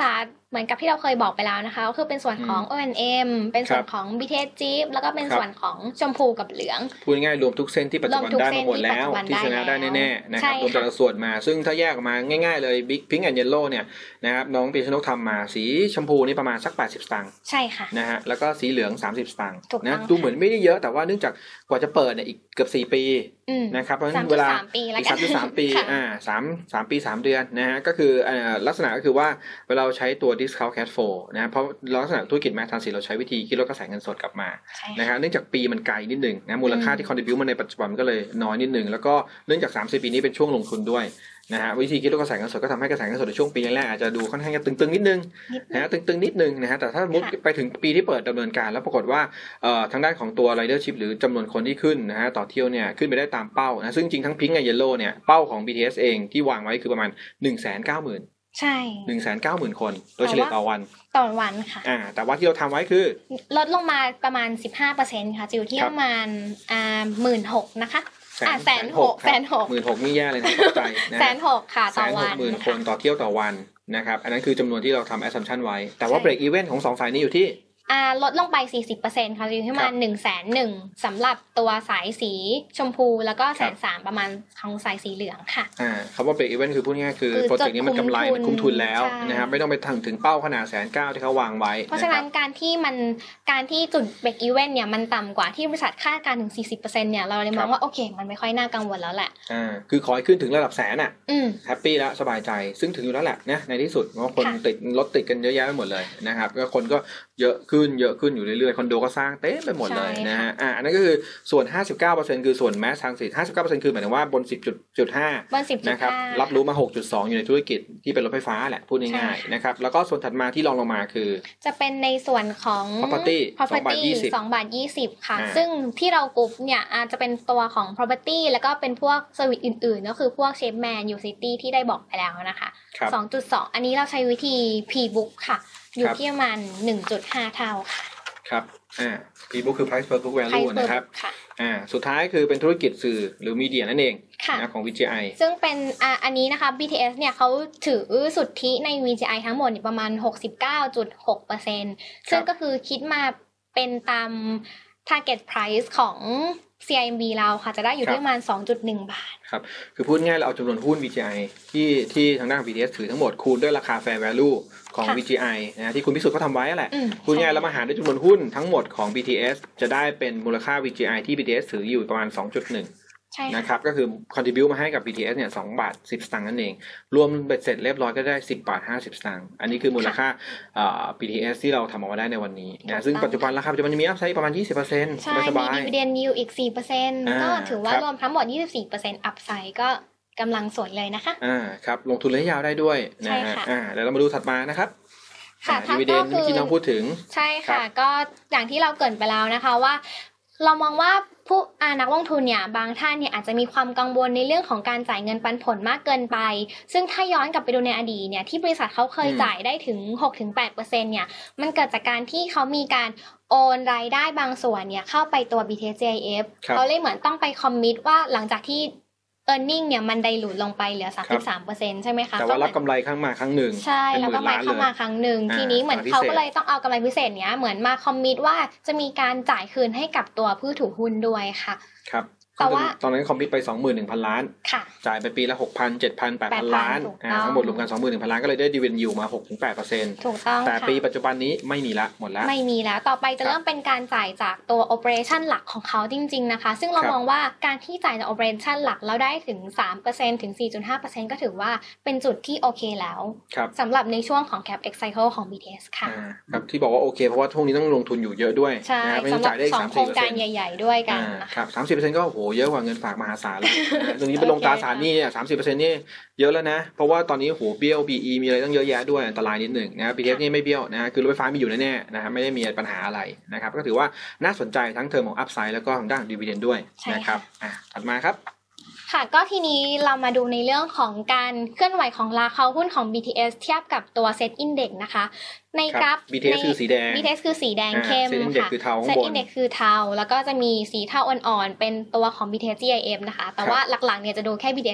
เหมือนกับที่เราเคยบอกไปแล้วนะคะก็คือเป็นส่วนของ โอ แอนด์ เอ็ม เป็นส่วนของ บี ที เอส Jeep แล้วก็เป็นส่วนของชมพูกับเหลืองพูดง่ายๆรวมทุกเส้นที่ปัจจุบันได้มาหมดแล้วที่ชนะได้แน่ๆนะครับรวมแต่ละส่วนมาซึ่งถ้าแยกออกมาง่ายๆเลย Big Pink and Yellow เนี่ยนะครับน้องปีชนกทำมาสีชมพูนี่ประมาณสักแปดสิบสตางค์ใช่ค่ะนะฮะแล้วก็สีเหลืองสามสิบสตางค์นะดูเหมือนไม่ได้เยอะแต่ว่าเนื่องจากกว่าจะเปิดเนี่ยอีกเกือบสี่ปีนะครับเพราะฉะนั้นเวลาอีกสามจุดสามปีอ่าสาม สามปีสามเดือนนะฮะก็คืออ่าลักษณะก็คือว่าเวลาเราใช้ตัว discount cash flow นะเพราะลักษณะธุรกิจแมสทันสีเราใช้วิธีคิดลดกระแสเงินสดกลับมานะครับเนื่องจากปีมันไกลนิดนึงนะมูลค่าที่ contribute มาในปัจจุบันก็เลยน้อยนิดนึงแล้วก็เนื่องจากสามสิบปีนี้เป็นช่วงลงทุนด้วยนะฮะวิธีคิดลดกระแสเงินสดก็ทำให้กระแสเงินสดในช่วงปีแรกอาจจะดูค่อนข้างจะตึงๆนิดนึงนะฮะตึงๆนิดนึงนะฮะแต่ถ้ามุดไปถึงปีที่เปิดดำเนินการแล้วปรากฏว่าเอ่อทางด้านของตัว ridership หรือจำนวนคนที่ขึ้นนะฮะต่อเที่ยวเนี่ยขึ้นไปได้ตามเป้านะซึ่งจริงทั้ง Pink กับ Yellow เนี่ยเป้าของ บี ที เอส เองที่วางไว้คือประมาณ หนึ่งแสนเก้าหมื่นใช่หนึ่งแสนเก้าหมื่น คนโดยเฉลี่ยต่อวันต่อวันค่ะอ่าแต่ว่าที่เราทำไว้คือลดลงมาประมาณ สิบห้าเปอร์เซ็นต์ ค่ะจะอยู่ที่ประมาณอ่า หนึ่งหมื่นหกพัน นะคะอ่ะแสนหกแสนหกหมื่นหกนี่แย่เลยนะตกใจนะแสนหกค่ะต่อวันหมื่นคนต่อเที่ยวต่อวันนะครับอันนั้นคือจำนวนที่เราทำ assumption ไว้แต่ว่า break even ของสองสายนี้อยู่ที่อ่าลดลงไป สี่สิบเปอร์เซ็นต์ ค่ะอยู่ที่ประมาณ หนึ่งแสนหนึ่ง สำหรับตัวสายสีชมพูแล้วก็แสนสามประมาณของสายสีเหลืองค่ะอ่าคำว่า break even คือพูดง่ายๆคือโปรเจกต์นี้มันกำไรมันคุ้มทุนแล้วนะครับไม่ต้องไปถึงถึงเป้าขนาดแสนเก้าที่เขาวางไว้เพราะฉะนั้นการที่มันการที่จุด break even เนี่ยมันต่ำกว่าที่บริษัทคาดการถึง สี่สิบเปอร์เซ็นต์ เนี่ยเราเลยมองว่าโอเคมันไม่ค่อยน่ากังวลแล้วแหละอ่าคือขอให้ขึ้นถึงระดับแสนอ่ะอืมแฮปปี้แล้วสบายใจซึ่งถึงอยู่แล้วแหละนะในที่สุดเพราะคนติดรถติดกันเยอะแยะไปหมดเลยนะครับก็คนก็เยอะขึ้นเยอะขึ้นอยู่เรื่อยๆคอนโดก็สร้างเต็มไปหมดเลยนะฮะอ่าอันนั้นก็คือส่วน ห้าสิบเก้าเปอร์เซ็นต์ คือส่วนแมสทางสิทธิ์ ห้าสิบเก้าเปอร์เซ็นต์ คือหมายถึงว่าบน สิบจุดห้าบน สิบจุดห้านะครับรับรู้มา หกจุดสอง อยู่ในธุรกิจที่เป็นรถไฟฟ้าแหละพูดง่ายๆนะครับแล้วก็ส่วนถัดมาที่รองลงมาคือจะเป็นในส่วนของ property สองบาทยี่สิบค่ะซึ่งที่เรากรุ๊ปเนี่ยอาจจะเป็นตัวของ property แล้วก็เป็นพวกเซอร์วิสอื่นๆก็คือพวก Shapeman Ucity ที่ได้บอกไปแล้วนะคะ สองจุดสอง อันนี้เราใช้วิธี P-book ค่ะอยู่ที่ประมาณ หนึ่งจุดห้า เท่าค่ะครับอ่า P-book คือ price per book value นะครับอ่าสุดท้ายคือเป็นธุรกิจสื่อหรือมีเดียนั่นเองนะของ วี จี ไอซึ่งเป็นอ่าอันนี้นะคะ บี ที เอส เนี่ยเขาถือสุทธิใน วี จี ไอ ทั้งหมดประมาณ หกสิบเก้าจุดหกเปอร์เซ็นต์ ซึ่งก็คือคิดมาเป็นตาม target price ของ ซี ไอ เอ็ม บี เราค่ะจะได้อยู่ที่ประมาณ สองจุดหนึ่ง บาทครับคือพูดง่ายเราเอาจำนวนหุ้น วี จี ไอ ที่ที่ทางด้าน บี ที เอส ถือทั้งหมดคูณด้วยราคา fair value ของ วี จี ไอ นะที่คุณพิสุทธิ์เขาทำไว้แหละพูดง่ายแล้วมาหารด้วยจำนวนหุ้นทั้งหมดของ บี ที เอส จะได้เป็นมูลค่า วี จี ไอ ที่ บี ที เอส ถืออยู่ประมาณ สองจุดหนึ่งนะครับก็คือ contribute มาให้กับ บี ที เอส เนี่ยสองบาทสิบสตางค์นั่นเองรวมเบ็ดเสร็จเรียบร้อยก็ได้สิบบาทห้าสิบสตางค์อันนี้คือมูลค่าอ่า บี ที เอส ที่เราทำออกมาได้ในวันนี้นะซึ่งปัจจุบันราคาปัจจุบันมีอัพไซด์ประมาณ ยี่สิบเปอร์เซ็นต์ใช่มี dividend yield อีก สี่เปอร์เซ็นต์ ก็ถือว่ารวมทั้งหมด ยี่สิบสี่เปอร์เซ็นต์ อัพไซด์ก็กำลังสวยเลยนะคะอ่าครับลงทุนระยะยาวได้ด้วยนะฮะอ่าเดี๋ยวเรามาดูถัดมานะครับค่ะดีวิเดนด์ที่น้องพูดถึงใช่ค่ะก็อย่างที่เราเกริ่นไปแล้วนะคะว่าเรามองว่าผู้นักลงทุนเนี่ยบางท่านเนี่ยอาจจะมีความกังวลในเรื่องของการจ่ายเงินปันผลมากเกินไปซึ่งถ้าย้อนกลับไปดูในอดีตเนี่ยที่บริษัทเขาเคยจ่ายได้ถึง หกถึงแปดเปอร์เซ็นต์ เนี่ยมันเกิดจากการที่เขามีการโอนรายได้บางส่วนเนี่ยเข้าไปตัว บี ที เอส จี ไอ เอฟ เขาเลยเหมือนต้องไปคอมมิตว่าหลังจากที่earning เนี่ยมันไดลูทลงไปเหลือ สามสิบสามเปอร์เซ็นต์ ใช่ไหมคะแต่ว่ารับกำไรครั้งมาครั้งหนึ่งใช่แล้วกำไรเข้ามาครั้งหนึ่งทีนี้เหมือนเขาก็เลยต้องเอากำไรพิเศษเนี้ยเหมือนมาคอมมิตว่าจะมีการจ่ายคืนให้กับตัวผู้ถือหุ้นด้วยค่ะครับแต่ว่าตอนนั้นคอมมิตไป สองหมื่นหนึ่งพัน ล้านจ่ายไปปีละ หกพัน เจ็ดพัน แปดพัน ล้านอ่าทั้งหมดรวมกัน สองหมื่นหนึ่งพัน ล้านก็เลยได้ดิวิเดนด์ยิลด์มา หกถึงแปดเปอร์เซ็นต์ถูกต้องแต่ปีปัจจุบันนี้ไม่มีละหมดแล้วไม่มีแล้วต่อไปจะเริ่มเป็นการจ่ายจากตัว operation หลักของเขาจริงๆนะคะซึ่งเรามองว่าการที่จ่ายจาก operation หลักแล้วได้ถึง สามเปอร์เซ็นต์ ถึง สี่จุดห้าเปอร์เซ็นต์ ก็ถือว่าเป็นจุดที่โอเคแล้วสำหรับในช่วงของ capex cycle ของ บี ที เอส ค่ะครับที่บอกว่าโอเคเพราะว่าช่วงนี้ต้องลงทุนอยู่เยอะด้วยนะไม่ต้องจ่ายได้สองโครงการใหญ่ๆด้วยกันครับ สามสิบเปอร์เซ็นต์ ก็โหเยอะกว่าเงินฝากมหาศาลแล้วตรงนี้เป็นลงตราสารหนี้เนี่ย สามสิบเปอร์เซ็นต์ นี่เยอะแล้วนะเพราะว่าตอนนี้โหเบี้ยว บี อี มีอะไรตั้งเยอะแยะด้วยอันตรายนิดหนึ่งนะ บี ที เอส นี่ไม่เบี้ยวนะคือรถไฟฟ้ามีอยู่แน่ๆนะครับไม่ได้มีปัญหาอะไรนะครับก็ถือว่าน่าสนใจทั้งเทอมของอัพไซด์แล้วก็ทางด้านดิวิเดนด์ด้วยนะครับอ่ะถัดมาครับค่ะก็ทีนี้เรามาดูในเรื่องของการเคลื่อนไหวของราคาหุ้นของ บี ที เอส เทียบกับตัว Set Index นะคะในกราฟบี ที เอส คือสีแดงบี ที เอส คือสีแดงเข้มค่ะ Set Index คือเทาแล้วก็จะมีสีเทาอ่อนๆเป็นตัวของ บี ที เอส จี ไอ เอฟ นะคะแต่ว่าหลักๆเนี่ยจะดูแค่ บี ที เอส กับ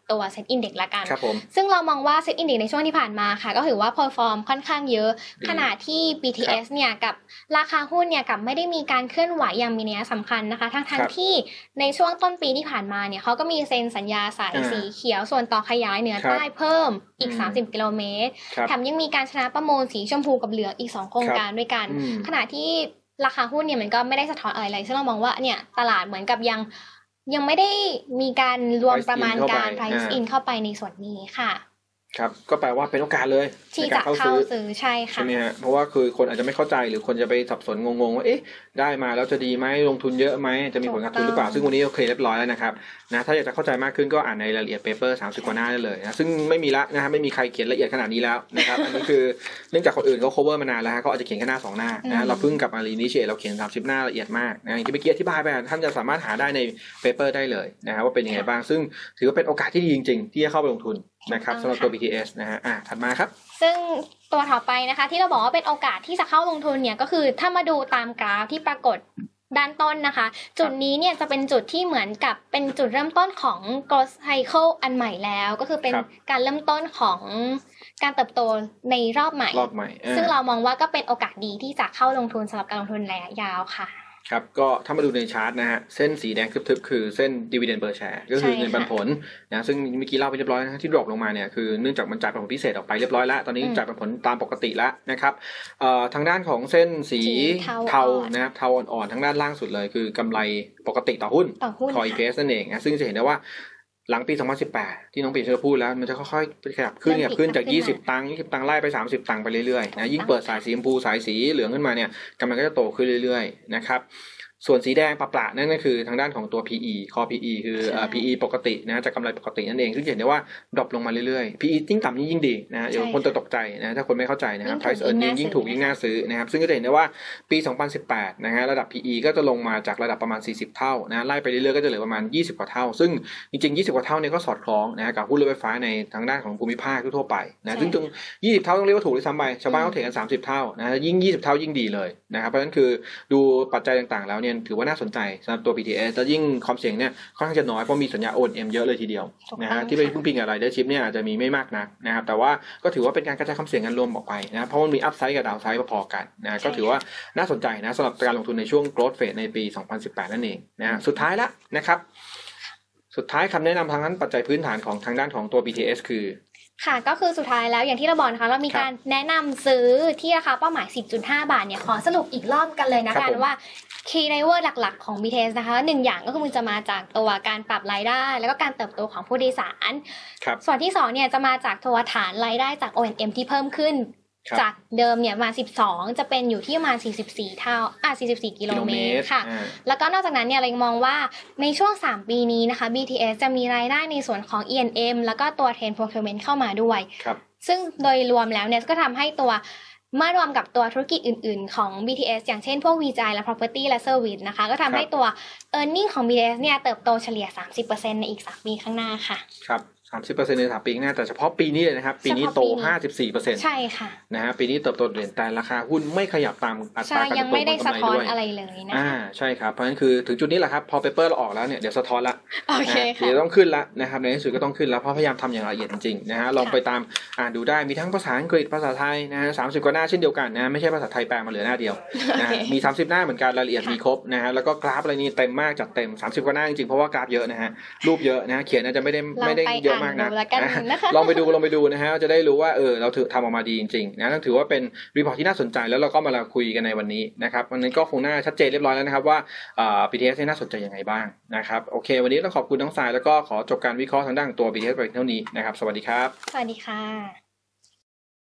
ตัว Set Index ละกันครับผมซึ่งเรามองว่า Set Index ในช่วงที่ผ่านมาค่ะก็ถือว่า perform ค่อนข้างเยอะขณะที่ บี ที เอส เนี่ยกับราคาหุ้นเนี่ยกับไม่ได้มีการเคลื่อนไหวอย่างมีนัยสำคัญนะคะทั้งทั้งที่ในช่วงต้นปีที่ผ่านมาเนี่ยเขาก็มีเซ็นสัญญาสายสีเขียวส่วนต่อขยายเหนือใต้เพิ่มอีกสามสิบกิโลเมตรแถมยังมีการชนะประมูลสีชมพูกับเหลืองอีกสองโครงการด้วยกันขณะที่ราคาหุ้นเนี่ยมันก็ไม่ได้สะท้อนอะไรเลยซึ่งเรามองว่าเนี่ยตลาดเหมือนกับยังยังไม่ได้มีการรวมประมาณการ price in เข้าไปในส่วนนี้ค่ะครับก็แปลว่าเป็นโอกาสเลยที่จะเข้าซื้อใช่ค่ะใช่ไหมฮะเพราะว่าคือคนอาจจะไม่เข้าใจหรือคนจะไปสับสนงงๆว่าเอ๊ะได้มาแล้วจะดีไหมลงทุนเยอะไหมจะมีผลขาดทุนหรือเปล่าซึ่งวันนี้โอเคเรียบร้อยแล้วนะครับนะถ้าอยากจะเข้าใจมากขึ้นก็อ่านในรายละเอียดเปเปอร์สามสิบกว่าหน้าได้เลยนะซึ่งไม่มีละนะฮะไม่มีใครเขียนละเอียดขนาดนี้แล้วนะครับอันนี้คือเนื่องจากคนอื่นเขา cover มานานแล้วฮะเขาอาจจะเขียนแค่หน้าสองหน้านะเราเพิ่งกลับมารีนิเชตเราเขียนสามสิบหน้าละเอียดมากนะอย่างที่เมื่อกี้อธิบายไปท่านจะสามารถหาได้ในเปเปอร์ได้เลยนะฮะว่าเป็นยังไงบ้างซึ่งถือว่าเป็นโอกาสที่ดีจริงๆที่จะเข้าไปลงทุนนะครับสำหรับตัว บี ที เอส นะฮะอ่ะถัดมาครับซึ่งตัวต่อไปนะคะที่เราบอกว่าเป็นโอกาสที่จะเข้าลงทุนเนี่ยก็คือถ้ามาดูตามกราฟที่ปรากฏด้านต้นนะคะจุดนี้เนี่ยจะเป็นจุดที่เหมือนกับเป็นจุดเริ่มต้นของ growth cycle อันใหม่แล้วก็คือเป็นการเริ่มต้นของการเติบโตในรอบใหม่รอบใหม่ซึ่งเรามองว่าก็เป็นโอกาสดีที่จะเข้าลงทุนสำหรับการลงทุนระยะยาวค่ะครับก็ถ้ามาดูในชาร์ตนะฮะเส้นสีแดงทึบๆคือเส้น dividend per share ก็คือเงินปันผลนะซึ่งเมื่อกี้เล่าไปเรียบร้อยนะที่ดรอปลงมาเนี่ยคือเนื่องจากมันจ่ายปันผลพิเศษออกไปเรียบร้อยแล้วตอนนี้จ่ายปันผลตามปกติแล้วนะครับเอ่อทางด้านของเส้นสีเทานะครับเทาอ่อนๆทางด้านล่างสุดเลยคือกำไรปกติต่อหุ้น Core อี พี เอส นั่นเองนะซึ่งจะเห็นได้ว่าหลังปีสองพันสิบแปดที่น้องปีเชอร์พูดแล้วมันจะค่อยๆขยับขึ้นขยับขึ้นจากยี่สิบตังค์ยี่สิบตังค์ไล่ไปสามสิบตังค์ไปเรื่อยๆนะยิ่งเปิดสายสีชมพูสายสีเหลืองขึ้นมาเนี่ยกำไรก็จะโตขึ้นเรื่อยๆนะครับส่วนสีแดงปะๆนั่นก็คือทางด้านของตัว พี อี Core พี อี คือเอ่อ พี อี ปกตินะจากกำไรปกตินั่นเองซึ่งเห็นได้ว่าดรอปลงมาเรื่อยๆ พี อี ยิ่งต่ำยิ่งดีนะเดี๋ยวคนจะตกใจนะถ้าคนไม่เข้าใจนะครับ Price Earning ยิ่งถูกยิ่งน่าซื้อนะครับซึ่งก็จะเห็นได้ว่าปีสองพันสิบแปดนะฮะระดับ พี อี ก็จะลงมาจากระดับประมาณสี่สิบเท่านะไล่ไปเรื่อยๆก็จะเหลือประมาณยี่สิบกว่าเท่าซึ่งจริงๆยี่สิบกว่าเท่าเนี่ยก็สอดคล้องนะกับหุ้นรถไฟฟ้าในทางด้านของภูมิภาคทั่วไปนะซึ่งตรงยี่สิบเท่าต้องเรียกว่าถูกด้วยซ้ำไปชาวบ้านเขาเทรดกันสามสิบเท่านะยิ่งยี่สิบเท่ายิ่งดีเลยนะครับเพราะฉะนั้นคือดูปัจจัยต่างๆแล้วเนี่ยถือว่าน่าสนใจสำหรับตัว บี ที เอส แล้วยิ่งความเสี่ยงเนี่ยค่อนข้างจะน้อยเพราะมีสัญญา โอ เอ็ม เยอะเลยทีเดียวนะฮะที่ไปพึ่งพิงกับรายได้ชิปเนี่ยอาจจะมีไม่มากนักนะครับแต่ว่าก็ถือว่าเป็นการกระจายความเสี่ยงกันรวมออกไปนะเพราะมันมีอัพไซด์กับดาวไซด์พอๆกันนะก็ถือว่าน่าสนใจนะสำหรับการลงทุนในช่วง growth phase ในปีสองพันสิบแปดนั่นเองนะสุดท้ายละนะครับสุดท้ายคำแนะนำทางด้านปัจจัยพื้นฐานของทางด้านของตัว บี ที เอส คือค่ะก็คือสุดท้ายแล้วอย่างที่เราบอกนะคะเรามีการแนะนำซื้อที่ราคาเป้าหมาย สิบจุดห้า บาทเนี่ยขอสรุปอีกรอบกันเลยนะกันว่า Key Driver หลักๆของ บี ที เอส นะคะหนึ่งอย่างก็คือมันจะมาจากตัวการปรับรายได้แล้วก็การเติบโตของผู้โดยสารส่วนที่สองเนี่ยจะมาจากตัวฐานรายได้จาก โอ เอ็ม ที่เพิ่มขึ้นจากเดิมเนี่ยมาสิบสองจะเป็นอยู่ที่ประมาณสี่สิบสี่เท่าอ่ะสี่สิบสี่กิโลเมตรค่ะแล้วก็นอกจากนั้นเนี่ยเรามองว่าในช่วงสามปีนี้นะคะ บี ที เอส จะมีรายได้ในส่วนของ อี เอ็น เอ็ม แล้วก็ตัว Trade Procurement เข้ามาด้วยซึ่งโดยรวมแล้วเนี่ยก็ทำให้ตัวเมื่อรวมกับตัวธุรกิจอื่นๆของ บี ที เอส อย่างเช่นพวก วี จาย และ Property และ Service นะคะก็ทำให้ตัว Earning ของ บี ที เอส เนี่ยเติบโตเฉลี่ย สามสิบเปอร์เซ็นต์ ในอีกสามปีข้างหน้าค่ะครับสามสิบเปอร์เซ็นต์ ในสามปีข้างหน้าแต่เฉพาะปีนี้เลยนะครับปีนี้โต ห้าสิบสี่เปอร์เซ็นต์ใช่ค่ะนะฮะปีนี้เติบโตเด่นแต่ราคาหุ้นไม่ขยับตามอัตราการเติบโตของกำไรด้วยยังไม่ได้สะท้อนอะไรเลยนะคะอ่าใช่ครับเพราะฉะนั้นคือถึงจุดนี้แหละครับพอเปเปอร์เราออกแล้วเนี่ยเดี๋ยวสะท้อนละโอเคค่ะเดี๋ยวต้องขึ้นละนะครับในที่สุดก็ต้องขึ้นแล้วเพราะพยายามทำอย่างละเอียดจริงๆนะฮะลองไปตามอ่านดูได้มีทั้งภาษาอังกฤษภาษาไทยนะฮะสามสิบกว่าหน้าเช่นเดียวกันนะไม่ใช่ภาษาไทยแปลมาเหลือหน้าเดียวนะมีสามสิบหน้าเหมือนกันรายละเอียดมีครบนะฮะแล้วก็กราฟอะไรนี่เต็มมากจัดเต็มสามสิบกว่าหน้าจริงๆเพราะว่ากราฟเยอะนะฮะรูปเยอะนะเขียนอาจจะไม่ได้ไม่ได้เยอะมากนะลองไปดูลองไปดูนะฮะจะได้รู้ว่าเออเราถือทำออกมาดีจริงๆนะต้องถือว่าเป็นรีพอร์ตที่น่าสนใจแล้วเราก็มาคุยกันในวันนี้นะครับวันนี้ก็คงน่าชัดเจนเรียบร้อยแล้วนะครับว่าอ่า บี ที เอส น่าสนใจยังไงบ้างนะครับโอเควันนี้ต้องขอบคุณน้องสายแล้วก็ขอจบการวิเคราะห์ทางด้านตัว บี ที เอส ไปเท่านี้นะครับสวัสดีครับสวัสดีค่ะ